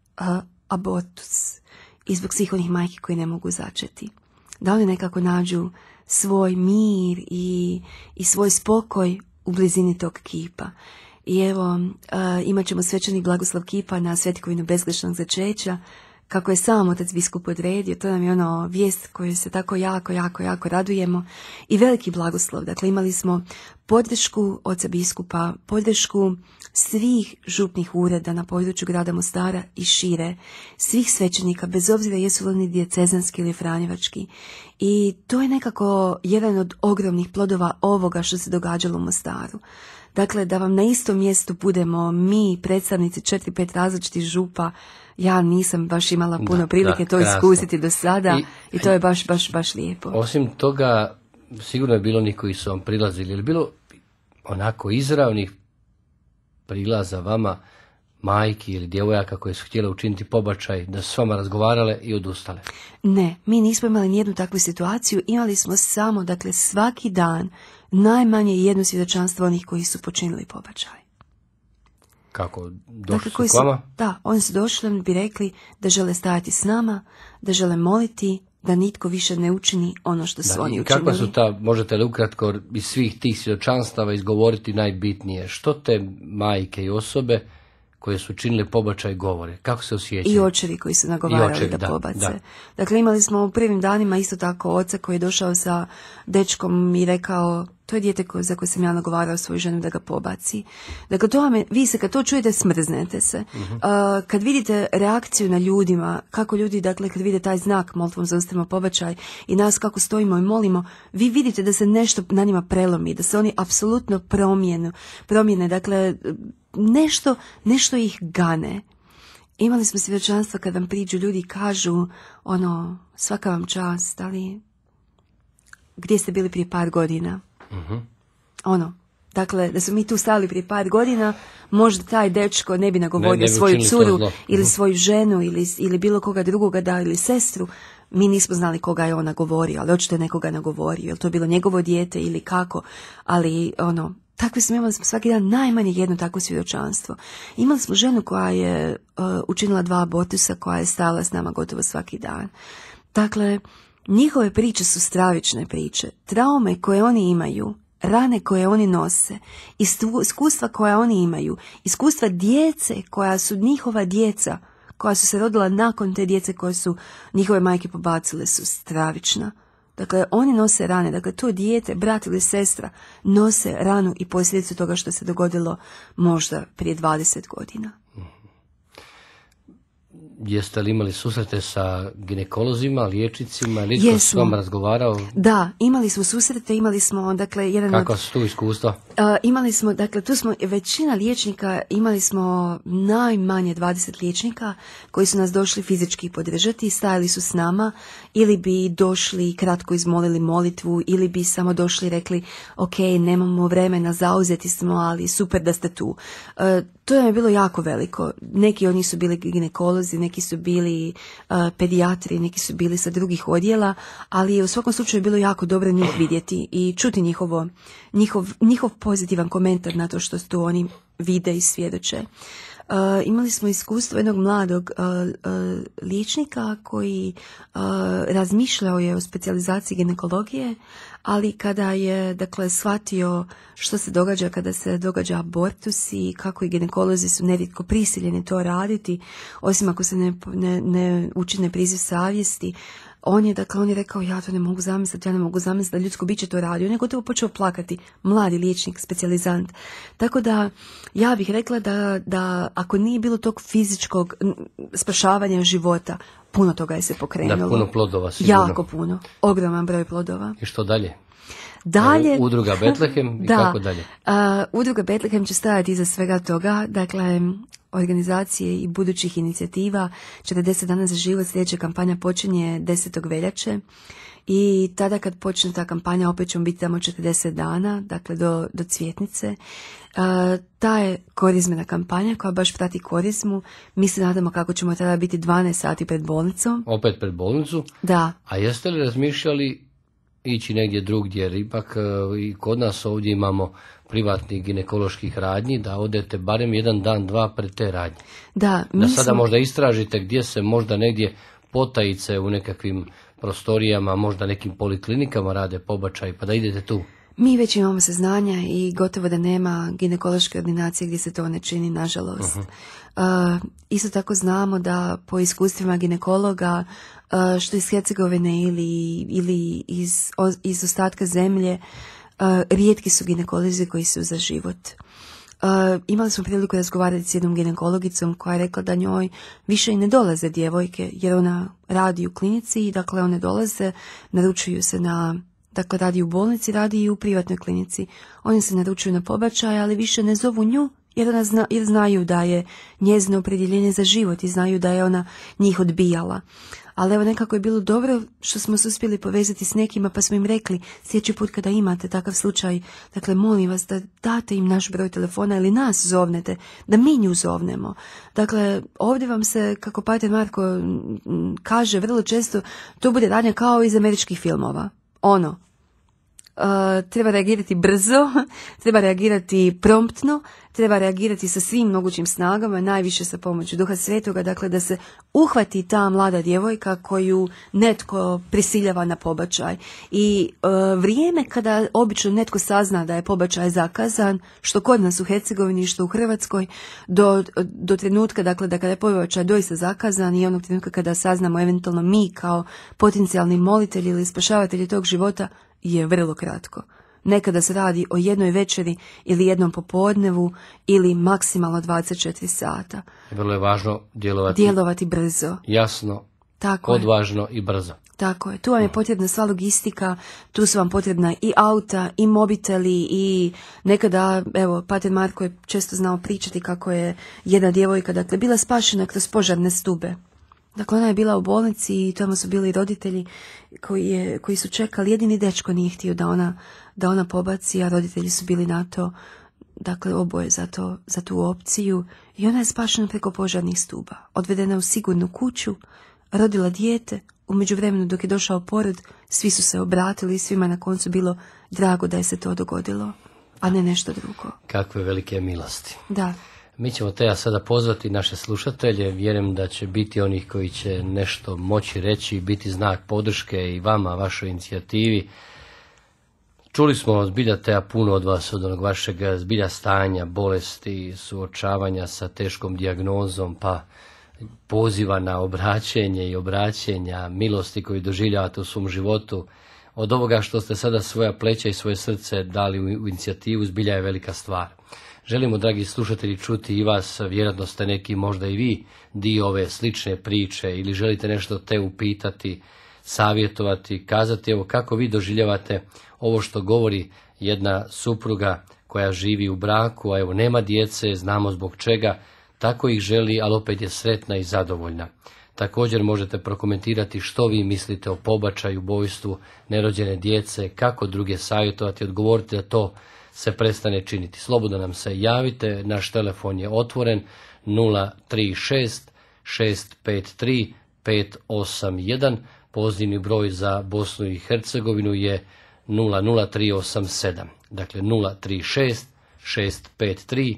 abortus i zbog svih onih majki koji ne mogu začeti. Da oni nekako nađu svoj mir i svoj spokoj u blizini tog kipa. I evo, imat ćemo svečani blagoslov kipa na svetikovinu bezgrešnog začeća, kako je sam otac biskup odredio. To nam je ono vijest koju se tako jako radujemo. I veliki blagoslov. Dakle, imali smo podršku oca biskupa, podršku svih župnih ureda na području grada Mostara i šire, svih svećenika, bez obzira jesu li oni dijecezanski ili franjevački. I to je nekako jedan od ogromnih plodova ovoga što se događalo u Mostaru. Dakle, da vam na istom mjestu budemo mi, predstavnici 4-5 različitih župa. Ja nisam baš imala puno prilike to iskusiti do sada i to je baš lijepo.
Osim toga, sigurno je bilo onih koji su vam prilazili. Je li bilo onako izravnih prilaza vama, majki ili djevojaka koje su htjele učiniti pobačaj, da su s vama razgovarale i odustale?
Ne, mi nismo imali nijednu takvu situaciju. Imali smo samo, dakle, svaki dan najmanje jedno svjedočanstvo onih koji su počinili pobačaj.
Kako? Došli su k vama?
Da, oni su došli, oni bi rekli da žele stajati s nama, da žele moliti, da nitko više ne učini ono što su oni učinili.
Kako su možete li ukratko iz svih tih svjedočanstava izgovoriti najbitnije? Što te majke i osobe koje su činile pobačaj govore? Kako se osjećaju?
I očevi koji su nagovarali da pobace. Da. Dakle, imali smo u prvim danima isto tako oca koji je došao sa dečkom i rekao, to je dijete za koje sam ja nagovarao svoju ženu da ga pobaci. Dakle, vi se kad to čujete, smrznete se. Kad vidite reakciju na ljudima, kako ljudi, dakle, kad vide taj znak, molitvom zaustavimo pobačaj i nas kako stojimo i molimo, vi vidite da se nešto na njima prelomi, da se oni apsolutno promijene, dakle, nešto ih gane. Imali smo svjedočanstva kad vam priđu ljudi i kažu, svaka vam čast, ali gdje ste bili prije par godina? Dakle, da smo mi tu stali prije par godina, možda taj dečko ne bi nagovorio svoju curu ili svoju ženu ili bilo koga drugoga ili sestru. Mi nismo znali koga je on nagovorio, ali očito je nekoga nagovorio. Je li to bilo njegovo dijete ili kako? Ali takvi smo imali svaki dan najmanje jedno takvo svjedočanstvo. Imali smo ženu koja je učinila 2 abortusa, koja je stajala s nama gotovo svaki dan. Dakle, njihove priče su stravične priče. Traume koje oni imaju, rane koje oni nose, iskustva koja oni imaju, iskustva djece koja su njihova djeca, koja su se rodila nakon te djece koje su njihove majke pobacile, su stravična. Dakle, oni nose rane, dakle, to dijete, brat ili sestra, nose ranu i posljedicu toga što se dogodilo možda prije 20 godina.
Jeste li imali susrete sa ginekolozima, liječnicima, nitko s vama razgovarao?
Da, imali smo susrete, imali smo, dakle,
Kakva su tu iskustva?
Imali smo, dakle, tu smo većina liječnika, imali smo najmanje 20 liječnika koji su nas došli fizički podržati, stajali su s nama, ili bi došli kratko izmolili molitvu, ili bi samo došli i rekli, ok, nemamo vremena, zauzeti smo, ali super da ste tu. To je bilo jako veliko. Neki od njih su bili ginekolozi, neki su bili pedijatri, neki su bili sa drugih odjela, ali je u svakom slučaju bilo jako dobro njih vidjeti i čuti njihov pozitivan komentar na to što tu oni vide i svjedoče. Imali smo iskustvo jednog mladog liječnika koji razmišljao je o specijalizaciji ginekologije, ali kada je, dakle, shvatio što se događa kada se događa abortus i kako i ginekolozi su nerijetko prisiljeni to raditi, osim ako se ne učine priziv savjesti, on je rekao, ja to ne mogu zamisliti da ljudsko biće to radi. On je gotovo počeo plakati, mladi liječnik, specijalizant. Tako da, ja bih rekla da ako nije bilo tog fizičkog spašavanja života, puno toga je se pokrenulo.
Da, puno plodova sigurno.
Jako puno, ogroman broj plodova.
I što dalje?
Dalje,
Udruga Betlehem i kako dalje?
Udruga Betlehem će stajati iza svega toga, dakle, organizacije i budućih inicijativa. 40 dana za život, sljedeća kampanja počinje 10. veljače i tada kad počne ta kampanja opet ćemo biti tamo 40 dana, dakle do Cvjetnice. Ta je korizmena kampanja koja baš prati korizmu. Mi se nadamo kako ćemo tada biti 12 sati pred bolnicom.
Opet pred bolnicu?
Da.
A jeste li razmišljali ići negdje drugdje, jer ipak i kod nas ovdje imamo privatnih ginekoloških radnji, da odete barem jedan dan, dva pred te radnje.
Da,
Sada možda istražite gdje se možda negdje potajice u nekakvim prostorijama, možda nekim poliklinikama rade pobačaj, pa da idete tu.
Mi već imamo saznanja i gotovo da nema ginekološke ordinacije gdje se to ne čini, nažalost. Isto tako znamo da po iskustvima ginekologa, što iz Hercegovine ili iz ostatka zemlje, rijetki su ginekolozi koji su za život. Imali smo priliku razgovarati s jednom ginekologicom koja je rekla da njoj više i ne dolaze djevojke, jer ona radi u klinici i dakle one dolaze, naručuju se dakle radi u bolnici, radi i u privatnoj klinici. Oni se naručuju na pobačaj, ali više ne zovu nju jer znaju da je njezino opredjeljenje za život i znaju da je ona njih odbijala. Ali evo nekako je bilo dobro što smo se uspjeli povezati s nekima pa smo im rekli sljedeći put kada imate takav slučaj, dakle molim vas da date im naš broj telefona ili nas zovnete, da mi nju zovnemo. Dakle, ovdje vam se, kako pater Marko kaže vrlo često, to bude radnja kao iz američkih filmova. Treba reagirati brzo, treba reagirati promptno, treba reagirati sa svim mogućim snagama, najviše sa pomoću Duha Svetoga, dakle da se uhvati ta mlada djevojka koju netko prisiljava na pobačaj. I vrijeme kada obično netko sazna da je pobačaj zakazan, što kod nas u Hercegovini, što u Hrvatskoj, do trenutka, dakle da kada je pobačaj doista zakazan i onog trenutka kada saznamo eventualno mi kao potencijalni molitelji ili spašavatelji tog života, je vrlo kratko. Nekada se radi o jednoj večeri ili jednom popodnevu ili maksimalno 24 sata.
Vrlo je važno
djelovati brzo.
Jasno,
tako
odvažno i brzo.
Tako je. Tu vam je potrebna sva logistika, tu su vam potrebna i auta, i mobiteli, i nekada, evo, pater Marko je često znao pričati kako je jedna djevojka, dakle, bila spašena kroz požarne stube. Dakle, ona je bila u bolnici i tamo su bili roditelji koji su čekali. Jedini dečko nije htio da ona pobaci, a roditelji su bili na to, dakle, oboje za tu opciju. I ona je spašena preko požarnih stuba. Odvedena u sigurnu kuću, rodila dijete. U međuvremenu dok je došao porod, svi su se obratili i svima na koncu bilo drago da je se to dogodilo, a ne nešto drugo.
Kakve velike milosti.
Da.
Mi ćemo Teja sada pozvati naše slušatelje, vjerujem da će biti onih koji će nešto moći reći, biti znak podrške i vama, vašoj inicijativi. Čuli smo zbilja Teja puno od vas, od onog vašeg zbilja stanja, bolesti, suočavanja sa teškom dijagnozom, pa poziva na obraćenje i obraćenja, milosti koju doživljavate u svom životu. Od ovoga što ste sada svoja pleća i svoje srce dali u inicijativu, zbilja je velika stvar. Želimo, dragi slušatelji, čuti i vas, vjerojatno ste neki možda i vi dio ove slične priče ili želite nešto te upitati, savjetovati, kazati evo kako vi doživljavate ovo što govori jedna supruga koja živi u braku, a evo nema djece, znamo zbog čega, tako ih želi, ali opet je sretna i zadovoljna. Također možete prokomentirati što vi mislite o pobačaju, ubojstvu nerođene djece, kako druge savjetovati, odgovoriti da to se prestane činiti. Slobodno nam se javite, naš telefon je otvoren 036 653 581, pozivni broj za Bosnu i Hercegovinu je 00387, dakle 036 653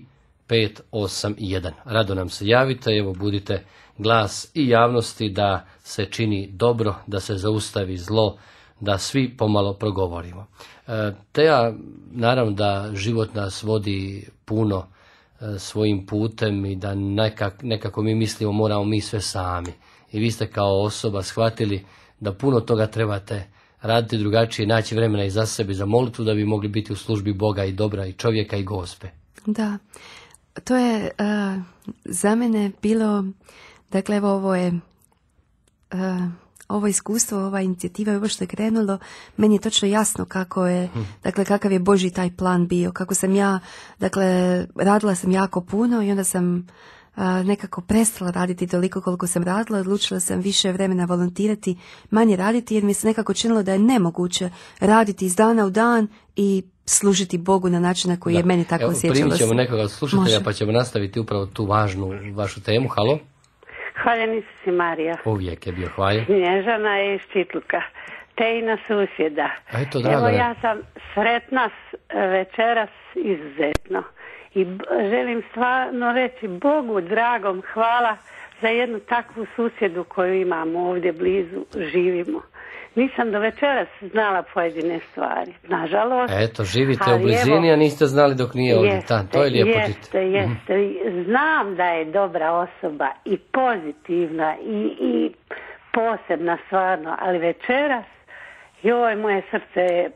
581. Rado nam se javite, evo budite glas i javnosti da se čini dobro, da se zaustavi zlo, da svi pomalo progovorimo. Teja, naravno da život nas vodi puno svojim putem i da nekako mi mislimo moramo mi sve sami. I vi ste kao osoba shvatili da puno toga trebate raditi drugačije, naći vremena i za sebe, za molitvu da bi mogli biti u službi Boga i dobra i čovjeka i Gospe.
Da, to je za mene bilo, dakle evo ovo iskustvo, ova inicijativa, ovo što je krenulo, meni je točno jasno kako je, dakle kakav je Božji taj plan bio, kako sam ja, dakle radila sam jako puno i onda sam nekako prestala raditi toliko koliko sam radila, odlučila sam više vremena volontirati, manje raditi jer mi se nekako činilo da je nemoguće raditi iz dana u dan i služiti Bogu na način na koji je meni tako osjećalo se.
Primit ćemo nekoga slušatelja pa ćemo nastaviti upravo tu važnu vašu temu. Halo?
Hvaljeni si Marija.
Uvijek je bio hvaljen.
Snježana je iz Čitluka. Tejna susjeda.
Eto, drago
Evo
me.
ja sam sretna večeras izuzetno. I želim stvarno reći Bogu dragom hvala za jednu takvu susjedu koju imamo ovdje blizu, živimo. Nisam do večeras znala pojedine stvari, nažalost.
Eto, živite
ali
u blizini,
evo,
a niste znali dok nije ovdje. To je lijepo čiti.
Jeste. Znam da je dobra osoba i pozitivna i posebna stvarno, ali večeras, joj, moje srce je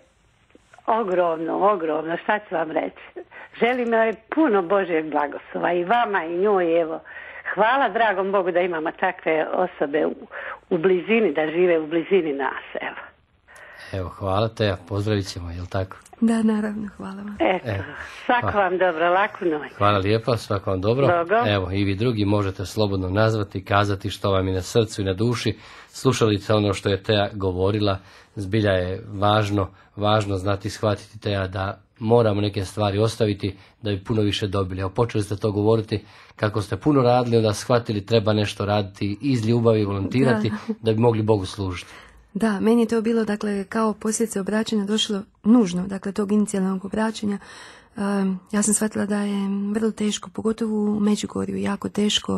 ogromno, šta ću vam reći. Želim joj puno Božjeg blagoslova i vama i njoj, evo. Hvala dragom Bogu da imamo takve osobe u blizini, da žive u blizini nas, evo.
Evo, hvala te, pozdravit ćemo, jel tako?
Da, naravno, hvala vam.
Eto, svako vam dobro, laku noć.
Hvala lijepa, svako vam dobro. Evo, i vi drugi možete slobodno nazvati, kazati što vam je na srcu i na duši. Slušali ste ono što je Teja govorila, zbilja je važno znati, shvatiti Teja da moramo neke stvari ostaviti da bi puno više dobili. Evo, počeli ste to govoriti kako ste puno radili, onda shvatili treba nešto raditi iz ljubavi, volontirati da bi mogli Bogu služiti.
Da, meni je to bilo, dakle, kao posljedice obraćanja došlo nužno, dakle, tog inicijalnog obraćanja. Ja sam shvatila da je vrlo teško, pogotovo u Međugorju, jako teško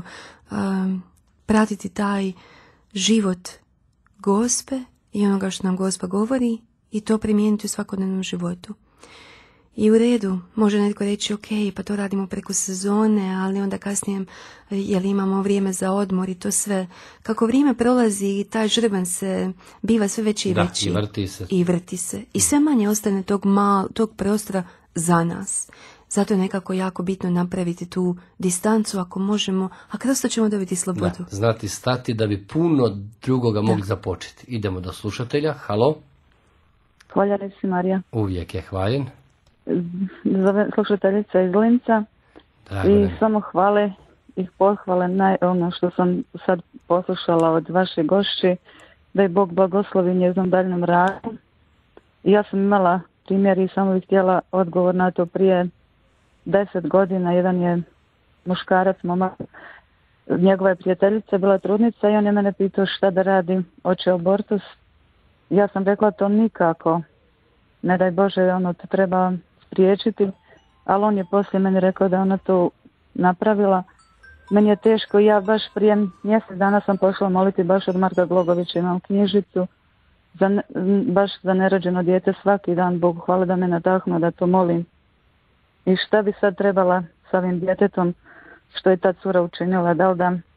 pratiti taj život Gospe i onoga što nam Gospa govori i to primijeniti u svakodnevnom životu. I u redu, može netko reći ok, pa to radimo preko sezone, ali onda kasnije jel imamo vrijeme za odmor i to sve. Kako vrijeme prolazi, taj žrban se biva sve veći i veći.
I vrti se.
I sve manje ostane tog prostora za nas. Zato je nekako jako bitno napraviti tu distancu ako možemo, a kroz to ćemo dobiti slobodu.
Da, znati stati da bi puno drugoga mogli započeti. Idemo do slušatelja. Halo?
Hvaljeni si, Marija.
Uvijek je hvaljen.
Zove slušateljica iz Linca. I samo hvale i pohvale ono što sam sad poslušala od vaše gošće, da je Bog blagoslovi njeznom daljnom radu. I ja sam imala primjer i samo bih htjela odgovor na to prije 10 godina. Jedan je muškarac, momak, njegova je prijateljica bila trudnica i on je mene pitao šta da radim, hoće abortus. Ja sam rekla to nikako, ne daj Bože, ono to treba spriječiti, ali on je poslije meni rekao da ona to napravila. Meni je teško, ja baš prije mjesec dana sam pošla moliti baš od Marka Glogovića, imam knjižicu baš za nerođeno dijete svaki dan, Bogu hvala da me nadahnuo da to molim. I šta bi sad trebala sa ovim djetetom, što je ta cura učinila, da li da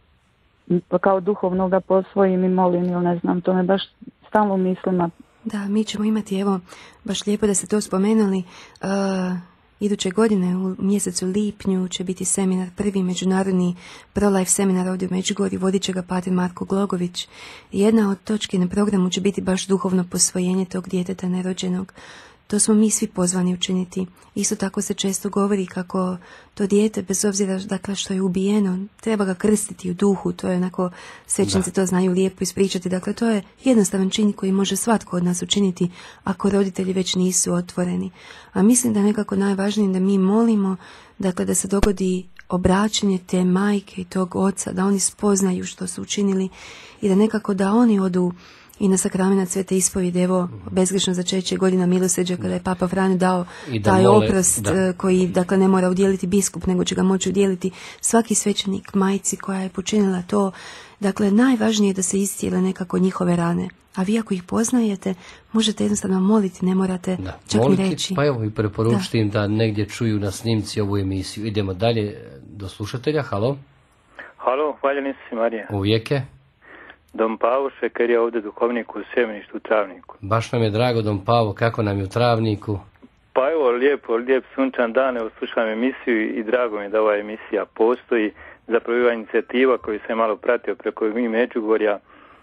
kao duhovno ga posvojim i molim ili ne znam, to me baš stalno u mislima.
Da, mi ćemo imati, evo, baš lijepo da ste to spomenuli, iduće godine u mjesecu lipnju će biti seminar, prvi međunarodni pro-life seminar ovdje u Međugorju, vodit će ga pater Marko Glogović. Jedna od točki na programu će biti baš duhovno posvojenje tog djeteta nerođenog. To smo mi svi pozvani učiniti. Isto tako se često govori kako to dijete, bez obzira dakle što je ubijeno, treba ga krstiti u duhu. To je onako, svećnici to znaju lijepo ispričati. Dakle, to je jednostavan čin koji može svatko od nas učiniti ako roditelji već nisu otvoreni. A mislim da je nekako najvažnije da mi molimo, dakle, da se dogodi obraćanje te majke i tog oca, da oni spoznaju što su učinili i da nekako da oni odu i na sakramenat Svete ispovjede, evo, bezgrešno začeće godina milosrđa, kada je Papa Franjo dao taj oprost koji, dakle, ne mora udjeliti biskup, nego će ga moći udjeliti svaki svećenik majci koja je počinila to. Dakle, najvažnije je da se iscijele nekako njihove rane. A vi ako ih poznajete, možete jednostavno moliti, ne morate čak ni reći.
Pa evo i preporučiti im da negdje čuju na snimci ovu emisiju. Idemo dalje do slušatelja. Halo?
Halo, hvaljeni si, Marija.
Uvijek je.
Dom Pavo Šeker je ovdje duhovnik u Sjemeništu u Travniku.
Baš nam je drago, Dom Pavo, kako nam je u Travniku?
Pa evo, lijep sunčan dan, evo slušam emisiju i drago mi je da ova emisija postoji. Zapravo ova inicijativa koju sam malo pratio preko Međugorja,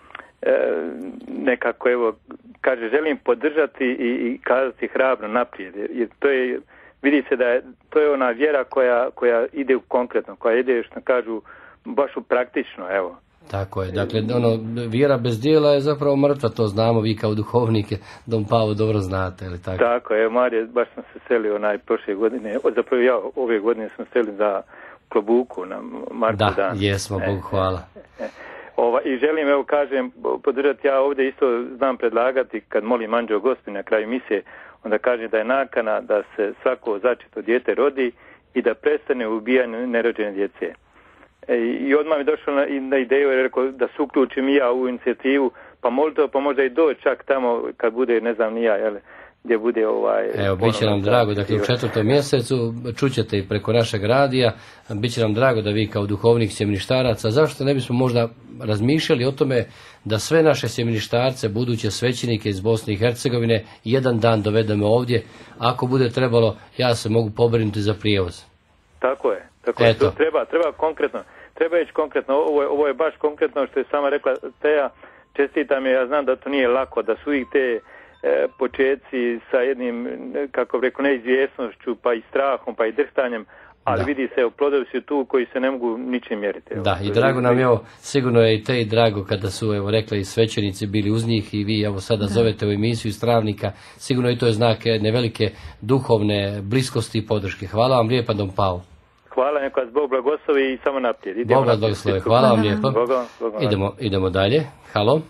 nekako evo, kaže, želim podržati i kazati hrabro naprijed. Jer to je, vidi se da je, to je ona vjera koja ide u konkretno, koja ide, što kažu, baš u praktično, evo.
Tako je, dakle, vjera bez dijela je zapravo mrtva, to znamo, vi kao duhovnike, Dom Pavo, dobro znate, ili tako?
Tako je, Marije, baš sam se selio prošle godine, zapravo ja ove godine sam selio za Klobuku na Markov dan.
Da, jesmo, Bogu hvala.
I želim, evo kažem, podržati, ja ovdje isto znam predlagati, kad molim Anđeo Gospodin na kraju misije, onda kažem da je nakana da se svako začeto dijete rodi i da prestane ubijanje nerođene djece. I odmah mi došlo na ideju, jer rekao da se uključim i ja u inicijativu, pa možda i doći čak tamo kad bude, ne znam ni ja, jel, gdje bude
Evo, bit će nam drago, dakle u 4. mjesecu čućete i preko našeg radija, bit će nam drago da vi kao duhovnik sjemeništaraca, zašto ne bismo možda razmišljali o tome da sve naše sjemeništarce, buduće svećenike iz Bosne i Hercegovine, jedan dan dovedemo ovdje, ako bude trebalo, ja se mogu pobrinuti za prijevoz.
Tako je. To treba konkretno. Treba ići konkretno. Ovo je baš konkretno što je sama rekla Teja. Čestitam je, ja znam da to nije lako, da su ih te početci sa jednim, kako bi rekao, neizvjesnošću, pa i strahom, pa i drhtanjem, ali vidi se, plodovi su tu koji se ne mogu ničim mjeriti.
Da, i drago nam je, evo, sigurno je i Teji drago kada su, evo, rekli svećenici bili uz njih i vi, evo, sada zovete u emisiju iz Travnika, sigurno i to je znak jedne velike duhovne bliskosti i podrške. Hvala vam lijepa, Don Pao.
Hvala, neka vas Bog blagoslovi i samo naprijed.
Bog vas blagoslovi, hvala vam lijepo. Idemo dalje. Halo.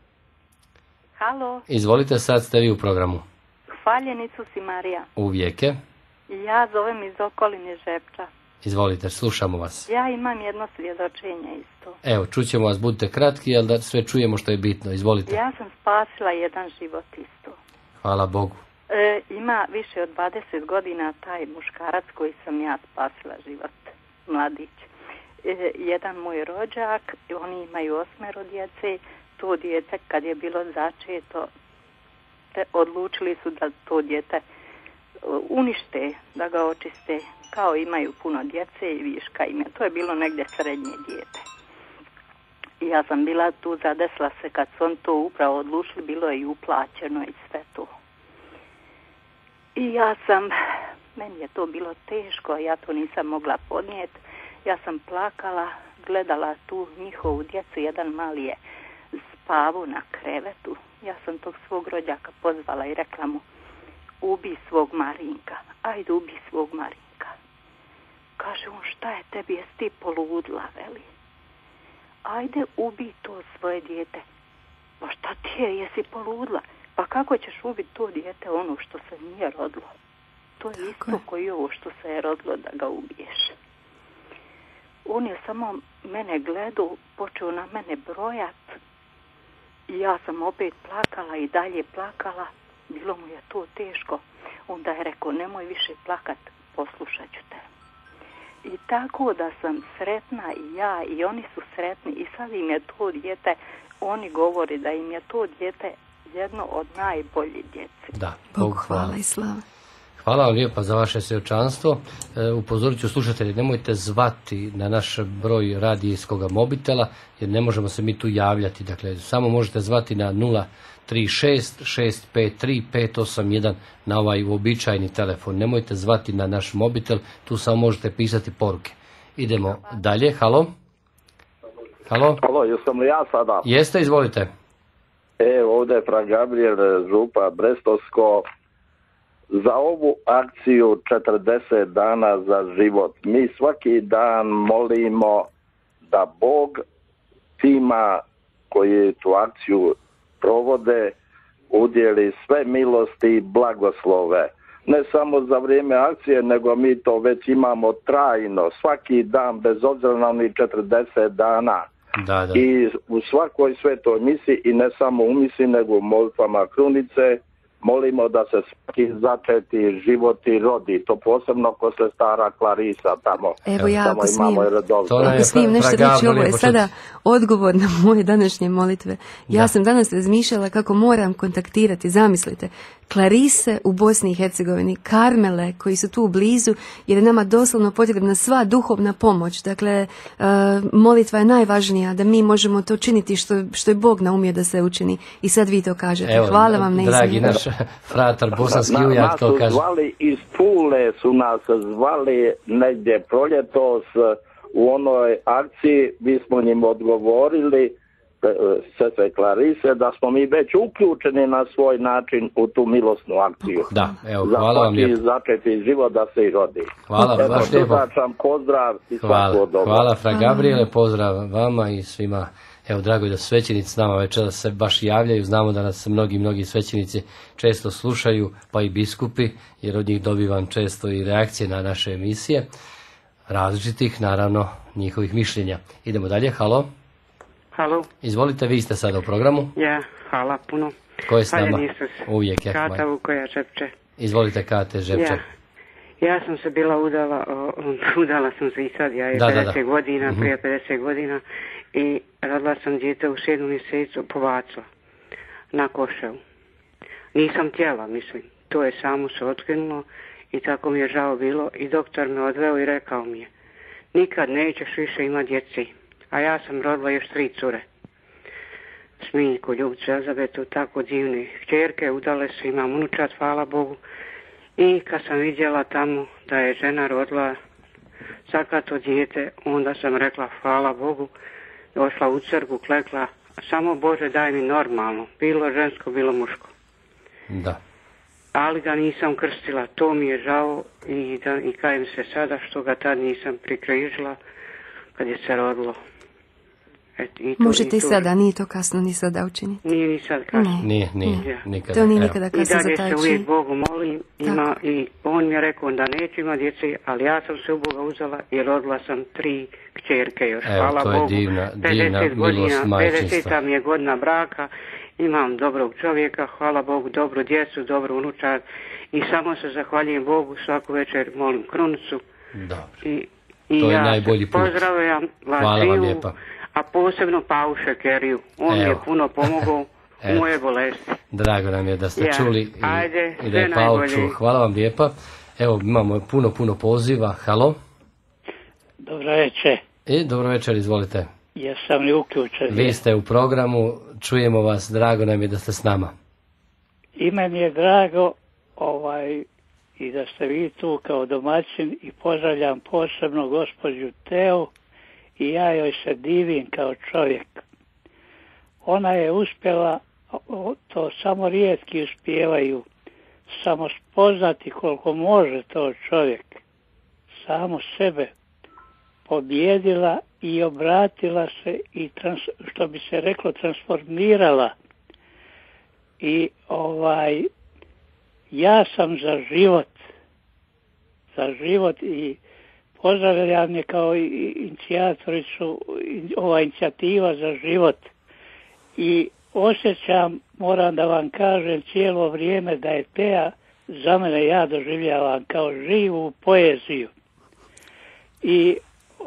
Halo.
Izvolite, sad ste vi u programu.
Hvaljenicu si Marija.
Uvijeke.
Ja zovem iz okoline Žepča.
Izvolite, slušamo vas.
Ja imam jedno svjedočenje isto.
Evo, čućemo vas, budite kratki, ali da sve čujemo što je bitno. Izvolite.
Ja sam spasila jedan život isto.
Hvala Bogu.
Ima više od 20 godina taj muškarac koji sam ja spasila život, mladić. Jedan moj rođak, oni imaju 8 djece, to djete kad je bilo začeto, odlučili su da to djete unište, da ga očiste, kao imaju puno djece i viška ime. To je bilo negdje srednje dijete. I ja sam bila tu, zadesla se kad su on to upravo odlučili, bilo je i uplaćeno i sve to. I meni je to bilo teško, ja to nisam mogla podnijeti. Ja sam plakala, gledala tu njihovu djecu, jedan mali je spavao na krevetu. Ja sam tog svog rođaka pozvala i rekla mu, ubi svog Marinka, ajde ubi svog Marinka. Kaže on, šta je tebi, jesi ti poludla, veli? Ajde ubi to svoje dijete. Pa šta ti je, jesi poludla? Pa kako ćeš ubiti to dijete, ono što se nije rodilo? To je isto koji ovo što se je rodilo da ga ubiješ. On je samo mene gledao, počeo na mene brojat i ja sam opet plakala i dalje plakala. Bilo mu je to teško. Onda je rekao, nemoj više plakat, poslušat ću te. I tako da sam sretna i ja i oni su sretni i sad im je to dijete, oni govori da im je to dijete jedno od najboljih djece.
Da,
Bogu hvala i slava.
Hvala vam lijepa za vaše svjedočanstvo. Upozorit ću slušatelji, nemojte zvati na naš broj radijskog mobitela, jer ne možemo se mi tu javljati. Dakle, samo možete zvati na 036-653-581 na ovaj uobičajeni telefon. Nemojte zvati na naš mobitel, tu samo možete pisati poruke. Idemo dalje. Halo? Halo?
Halo, jesam li ja sada?
Jeste, izvolite.
Ovdje je fra Gabriel, župa Brestovsko. Za ovu akciju 40 dana za život, mi svaki dan molimo da Bog tima koji tu akciju provode udjeli sve milosti i blagoslove. Ne samo za vrijeme akcije, nego mi to već imamo trajno, svaki dan, bez obzira na onih 40 dana.
Da.
I u svakoj svetoj misi, i ne samo u misi, nego u molitvama krunice, molimo da se svaki začeti životi rodi. To posebno ko se stara Klarisa tamo.
Evo ja ako
smijem
nešto reći, ovo je sada odgovor na moje današnje molitve. Ja sam danas razmišljala kako moram kontaktirati, zamislite, Klarise u Bosni i Hercegovini, Karmele koji su tu blizu, jer je nama doslovno potrebna sva duhovna pomoć. Dakle, molitva je najvažnija, da mi možemo to činiti što je Bog naumio da se učini. I sad vi to kažete.
Evo,
hvala vam na izmjenu.
Dragi naš fratar bosanski ujak to kaže.
Zvali iz Pule su nas zvali negdje proljetos u onoj akciji, mi smo njim odgovorili, sestre Klarise, da smo mi već uključeni na svoj način u tu milosnu akciju.
Da, evo, hvala vam lijepo.
Za začeti život da se i rodi.
Hvala vam baš lijepo.
Pozdrav i svako dobro.
Hvala, fra Gabriele, pozdrav vama i svima Evo, drago je da svećenici s nama večeras se baš javljaju. Znamo da nas mnogi svećenici često slušaju, pa i biskupi, jer od njih dobivam često i reakcije na naše emisije, različitih, naravno, njihovih mišljenja. Idemo dalje, halo.
Halo.
Izvolite, vi ste sada u programu.
Ja, hvala puno.
Ko je s nama? Uvijek.
Kata Vukoja Žepče.
Izvolite, Kate Žepče.
Ja sam se bila udala sam se i sad, ja je 50 godina, prije 50 godina, i rodila sam dijete u 7. mjesecu, povacila na Koševu. Nisam htjela, mislim, to je samo se otkrenulo i tako mi je žao bilo i doktor me odveo i rekao mi je, nikad nećeš više imati djeci, a ja sam rodila još 3 cure. Smiljku, Ljubicu, Elizabetu, tako divne kćerke, udale su, imam unučad, hvala Bogu. I kad sam vidjela tamo da je žena rodila sakato dijete, onda sam rekla hvala Bogu, došla u crkvu, klekla, samo Bože daj mi normalno, bilo žensko, bilo muško.
Da.
Ali ga nisam krstila, to mi je žao i kajem se sada što ga tad nisam prikrižila kad je se rodilo.
Možete i sada, nije to kasno ni sada učiniti.
Nije ni sad kasno.
Nije, nikada.
To nije nikada kasno za taj
I dalje se uvijek Bogu molim, i on mi je rekao da neću ima djece, ali ja sam se u Boga uzela i rodila sam 3 kćerke još. Hvala
to je
Bogu.
divna
50 godina,
milost majčinstva.
50 mi je godina braka, imam dobrog čovjeka, hvala Bogu, dobru djecu, dobru unučad i samo se zahvaljujem Bogu, svaku večer molim krunicu.
Dobro.
I
to je
ja
najbolji put.
Pozdravljam vas.
Hvala vam lijepa.
A posebno Pavu Šekeriju. On mi je puno pomogao u moje bolesti.
Drago nam je da ste čuli i da je
Pavu
čuo. Hvala vam lijepa. Evo, imamo puno poziva. Halo.
Dobro večer.
Dobro večer, izvolite.
Jesam li uključen?
Vi ste u programu, čujemo vas, drago nam je da ste s nama.
I meni je drago i da ste vi tu kao domaćin i pozdravljam posebno gospođu Teu i ja joj se divim kao čovjek. Ona je uspjela, to samo rijetki uspijevaju, samo spoznati koliko može to čovjek, samo sebe pobjedila i obratila se i što bi se reklo transformirala. I ja sam za život i pozdravljam je kao inicijatoricu, ova inicijativa za život. I osjećam, moram da vam kažem cijelo vrijeme da je Teja za mene, ja doživljavam kao živu poeziju. I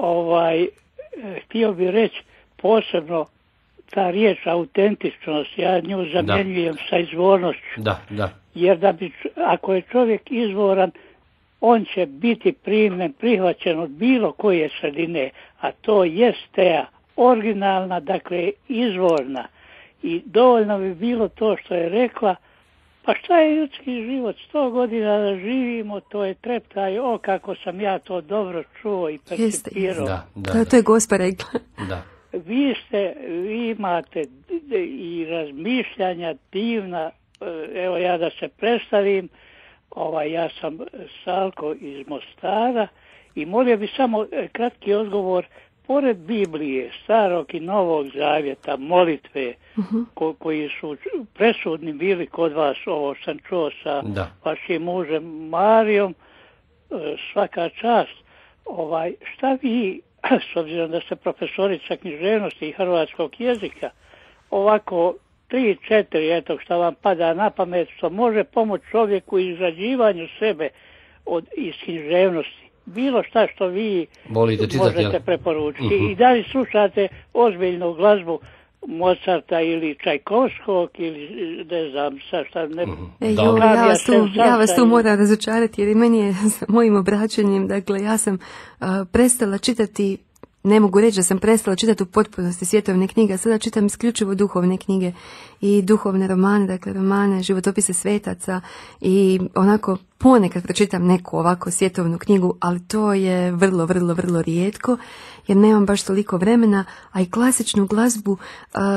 htio bih reći posebno ta riječ autentičnost, ja nju zamjenjujem sa izvornošću.
Da.
Jer ako je čovjek izvoran, on će biti primljen, prihvaćen od bilo koje sredine, a to jest Teja, originalna, dakle izvorna. I dovoljno bi bilo to što je rekla, pa šta je ljudski život, 100 godina da živimo, to je treptaj, kako sam ja to dobro čuo i percipirao.
To je Gospa rekla.
Da. Vi imate i razmišljanja divna, evo ja da se predstavim, ja sam Salko iz Mostara i molio bi samo kratki odgovor, pored Biblije, Starog i Novog Zavjeta, molitve, koji su presudni bili kod vas, ovo sam čuo sa vašim mužem Marijom, svaka čast, šta vi, s obzirom da ste profesorica književnosti i hrvatskog jezika, ovako 3-4, eto što vam pada na pamet, što može pomoći čovjeku u izrađivanju sebe iz književnosti. Bilo šta što vi možete preporučiti. I da li slušate ozbiljnu glazbu Mozarta ili Čajkovskog ili ne znam šta ne...
Ja vas tu moram razočarati jer i meni je s mojim obraćanjem, dakle ja sam prestala čitati, ne mogu reći da sam prestala čitati u potpunosti svjetovne knjige, sada čitam isključivo duhovne knjige i duhovne romane, dakle romane, životopise svetaca i onako ponekad pročitam neku ovako svjetovnu knjigu, ali to je vrlo rijetko jer nemam baš toliko vremena, a i klasičnu glazbu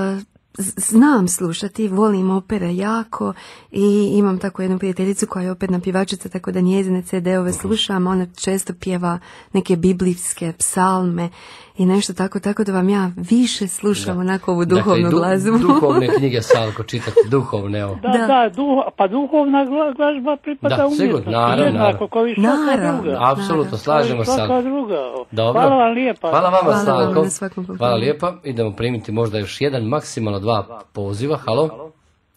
znam slušati, volim opere jako i imam tako jednu prijateljicu koja je opet pjevačica, tako da njezine CD-ove slušam, ona često pjeva neke biblijske psalme i nešto tako da vam ja više slušam onako ovu duhovnu glazbu.
Duhovne knjige, Salko, čitati duhovne.
Pa duhovna glazba pripada umjetnosti.
Naravno. Apsolutno, slažemo se. Dobro.
Hvala vam lijepa.
Hvala vama, Salko. Hvala lijepa. Idemo primiti možda još jedan, maksimalno 2 poziva. Halo?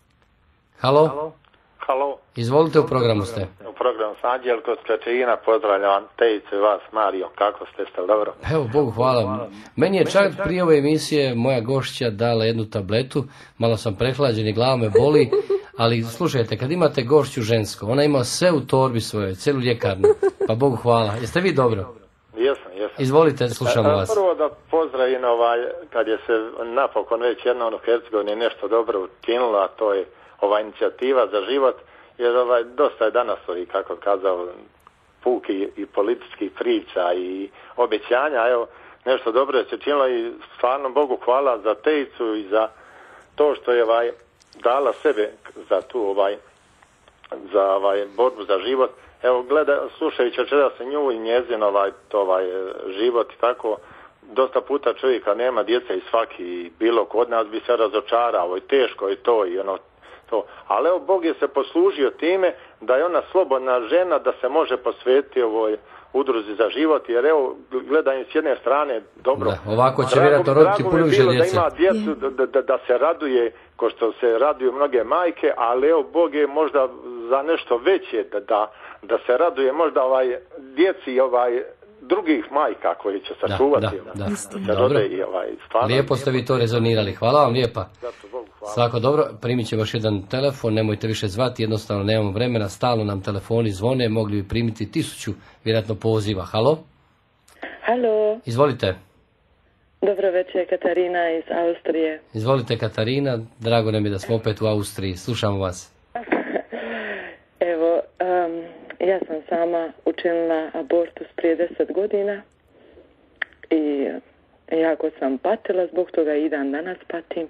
Halo.
Izvolite, u programu ste.
U programu sam Anđelko Skačina, pozdravljam Tejicu i vas, Mario. Kako ste dobro?
Evo, Bogu hvala. Meni je čak prije ove emisije moja gošća dala jednu tabletu, malo sam prehlađen i glava me boli, ali slušajte, kad imate gošću žensku, ona ima sve u torbi svojoj, celu ljekarnu, pa Bogu hvala. Jeste vi dobro?
Jesam.
Izvolite, slušamo vas.
Prvo da pozdravim kad je se napokon već jednom u Hercegovini nešto dobro učinilo, a to je ova inicijativa za život, jer dosta je danas kako kazao, puki i političkih priča i obećanja, evo, nešto dobro je se činilo i stvarno Bogu hvala za Tejicu i za to što je dala sebe za tu za borbu za život. Evo, slušajući večeras nju i njezin život i tako, dosta puta čovjeka nema djeca i svaki bilo kod nas bi se razočarao i teško je to i to. Ali evo, Bog je se poslužio time da je ona slobodna žena da se može posvetiti ovoj udruzi za život, jer evo, gledam s jedne strane, dobro.
Da, ovako će vjerojatno roditi puno više djece.
Da ima djecu, da se raduje, ko što se raduju mnoge majke, ali evo, Bog je možda za nešto veće, da se raduje možda djeci drugih majka koji će sačuvati.
Da. Dobro. Lijepo ste vi to rezonirali. Hvala vam lijepa. Svako dobro. Primit ćemo još jedan telefon. Nemojte više zvati. Jednostavno nemamo vremena. Stalno nam telefoni zvone. Mogli bi primiti 1000 vjerojatno poziva. Halo?
Halo.
Izvolite.
Dobro večer, Katarina iz Austrije.
Izvolite, Katarina. Drago nam je da smo opet u Austriji. Slušamo vas.
Evo, ja sam sama učinila abortus prije 10 godina i jako sam patila, zbog toga i dan danas patim.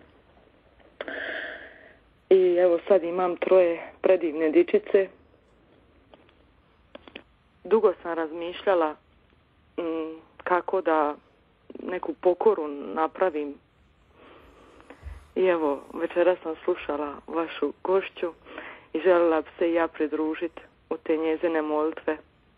I evo sad imam 3 predivne dječice. Dugo sam razmišljala kako da neku pokoru napravim. I evo, večera sam slušala vašu gošću i željela bi se i ja pridružiti u te njezine molitve,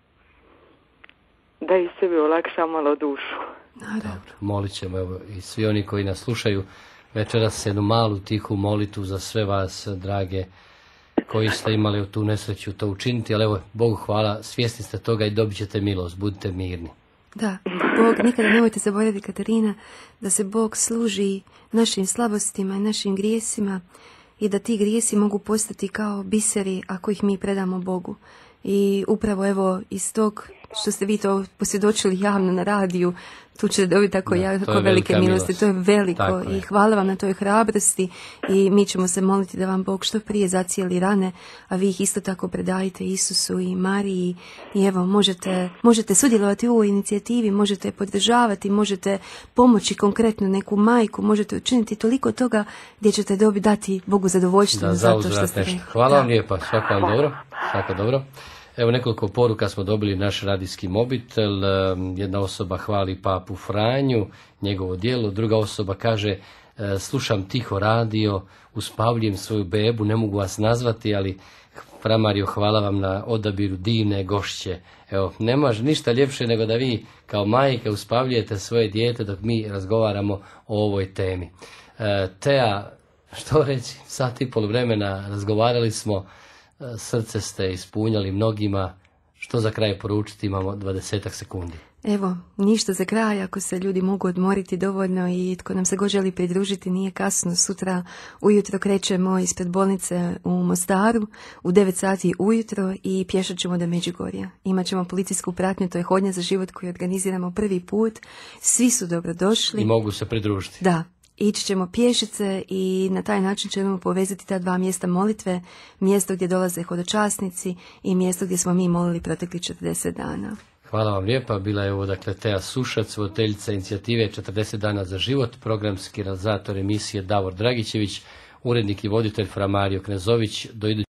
da i sebi olakša malo dušu.
Dobro, molit ćemo, evo, i svi oni koji nas slušaju večeras jednu malu tihu molitu za sve vas, drage, koji ste imali tu nesreću to učiniti, ali evo, Bogu hvala, svjesni ste toga i dobit ćete milost, budite mirni.
Da, Bog, nikada nemojte zaboraviti, Katarina, da se Bog služi našim slabostima i našim grijesima i da ti grijesi mogu postati kao biseri ako ih mi predamo Bogu. I upravo evo iz tog što ste vi to posvjedočili javno na radiju, tu ćete dobiti tako velike milosti. To je veliko i hvala vam na toj hrabrosti i mi ćemo se moliti da vam Bog što prije zacijeli rane, a vi ih isto tako predajte Isusu i Mariji i evo možete sudjelovati u ovoj inicijativi, možete podržavati, možete pomoći konkretno neku majku, možete učiniti toliko toga gdje ćete dati Bogu zadovoljštvo za to što ste rekli.
Hvala vam lijepa, svako dobro. Evo nekoliko poruka smo dobili naš radijski mobitel. Jedna osoba hvali papu Franju, njegovo djelo. Druga osoba kaže, slušam tiho radio, uspavljujem svoju bebu, ne mogu vas nazvati, ali Fra Mario, hvala vam na odabiru divne gošće. Evo, ne može ništa ljepše nego da vi kao majke uspavljujete svoje dijete dok mi razgovaramo o ovoj temi. Tea, što reći, sat i pol vremena razgovarali smo, srce ste ispunjali mnogima. Što za kraj poručiti, imamo 20 sekundi.
Evo, ništa za kraj, ako se ljudi mogu odmoriti dovoljno i tko nam se god želi pridružiti, nije kasno. Sutra ujutro krećemo ispred bolnice u Mostaru u 9 sati ujutro i pješat ćemo do Međugorja. Imaćemo policijsku pratnju, to je hodnja za život koju organiziramo prvi put. Svi su dobrodošli.
I mogu se pridružiti.
Da. Ići ćemo pješice i na taj način ćemo povezati ta 2 mjesta molitve, mjesto gdje dolaze hodočasnici i mjesto gdje smo mi molili protekli 40 dana.
Hvala vam lijepa. Bila je ovo dakle Teja Sušac, voditeljica inicijative 40 dana za život, programski realizator emisije Davor Dragićević, urednik i voditelj Fra Mario Knezović. Do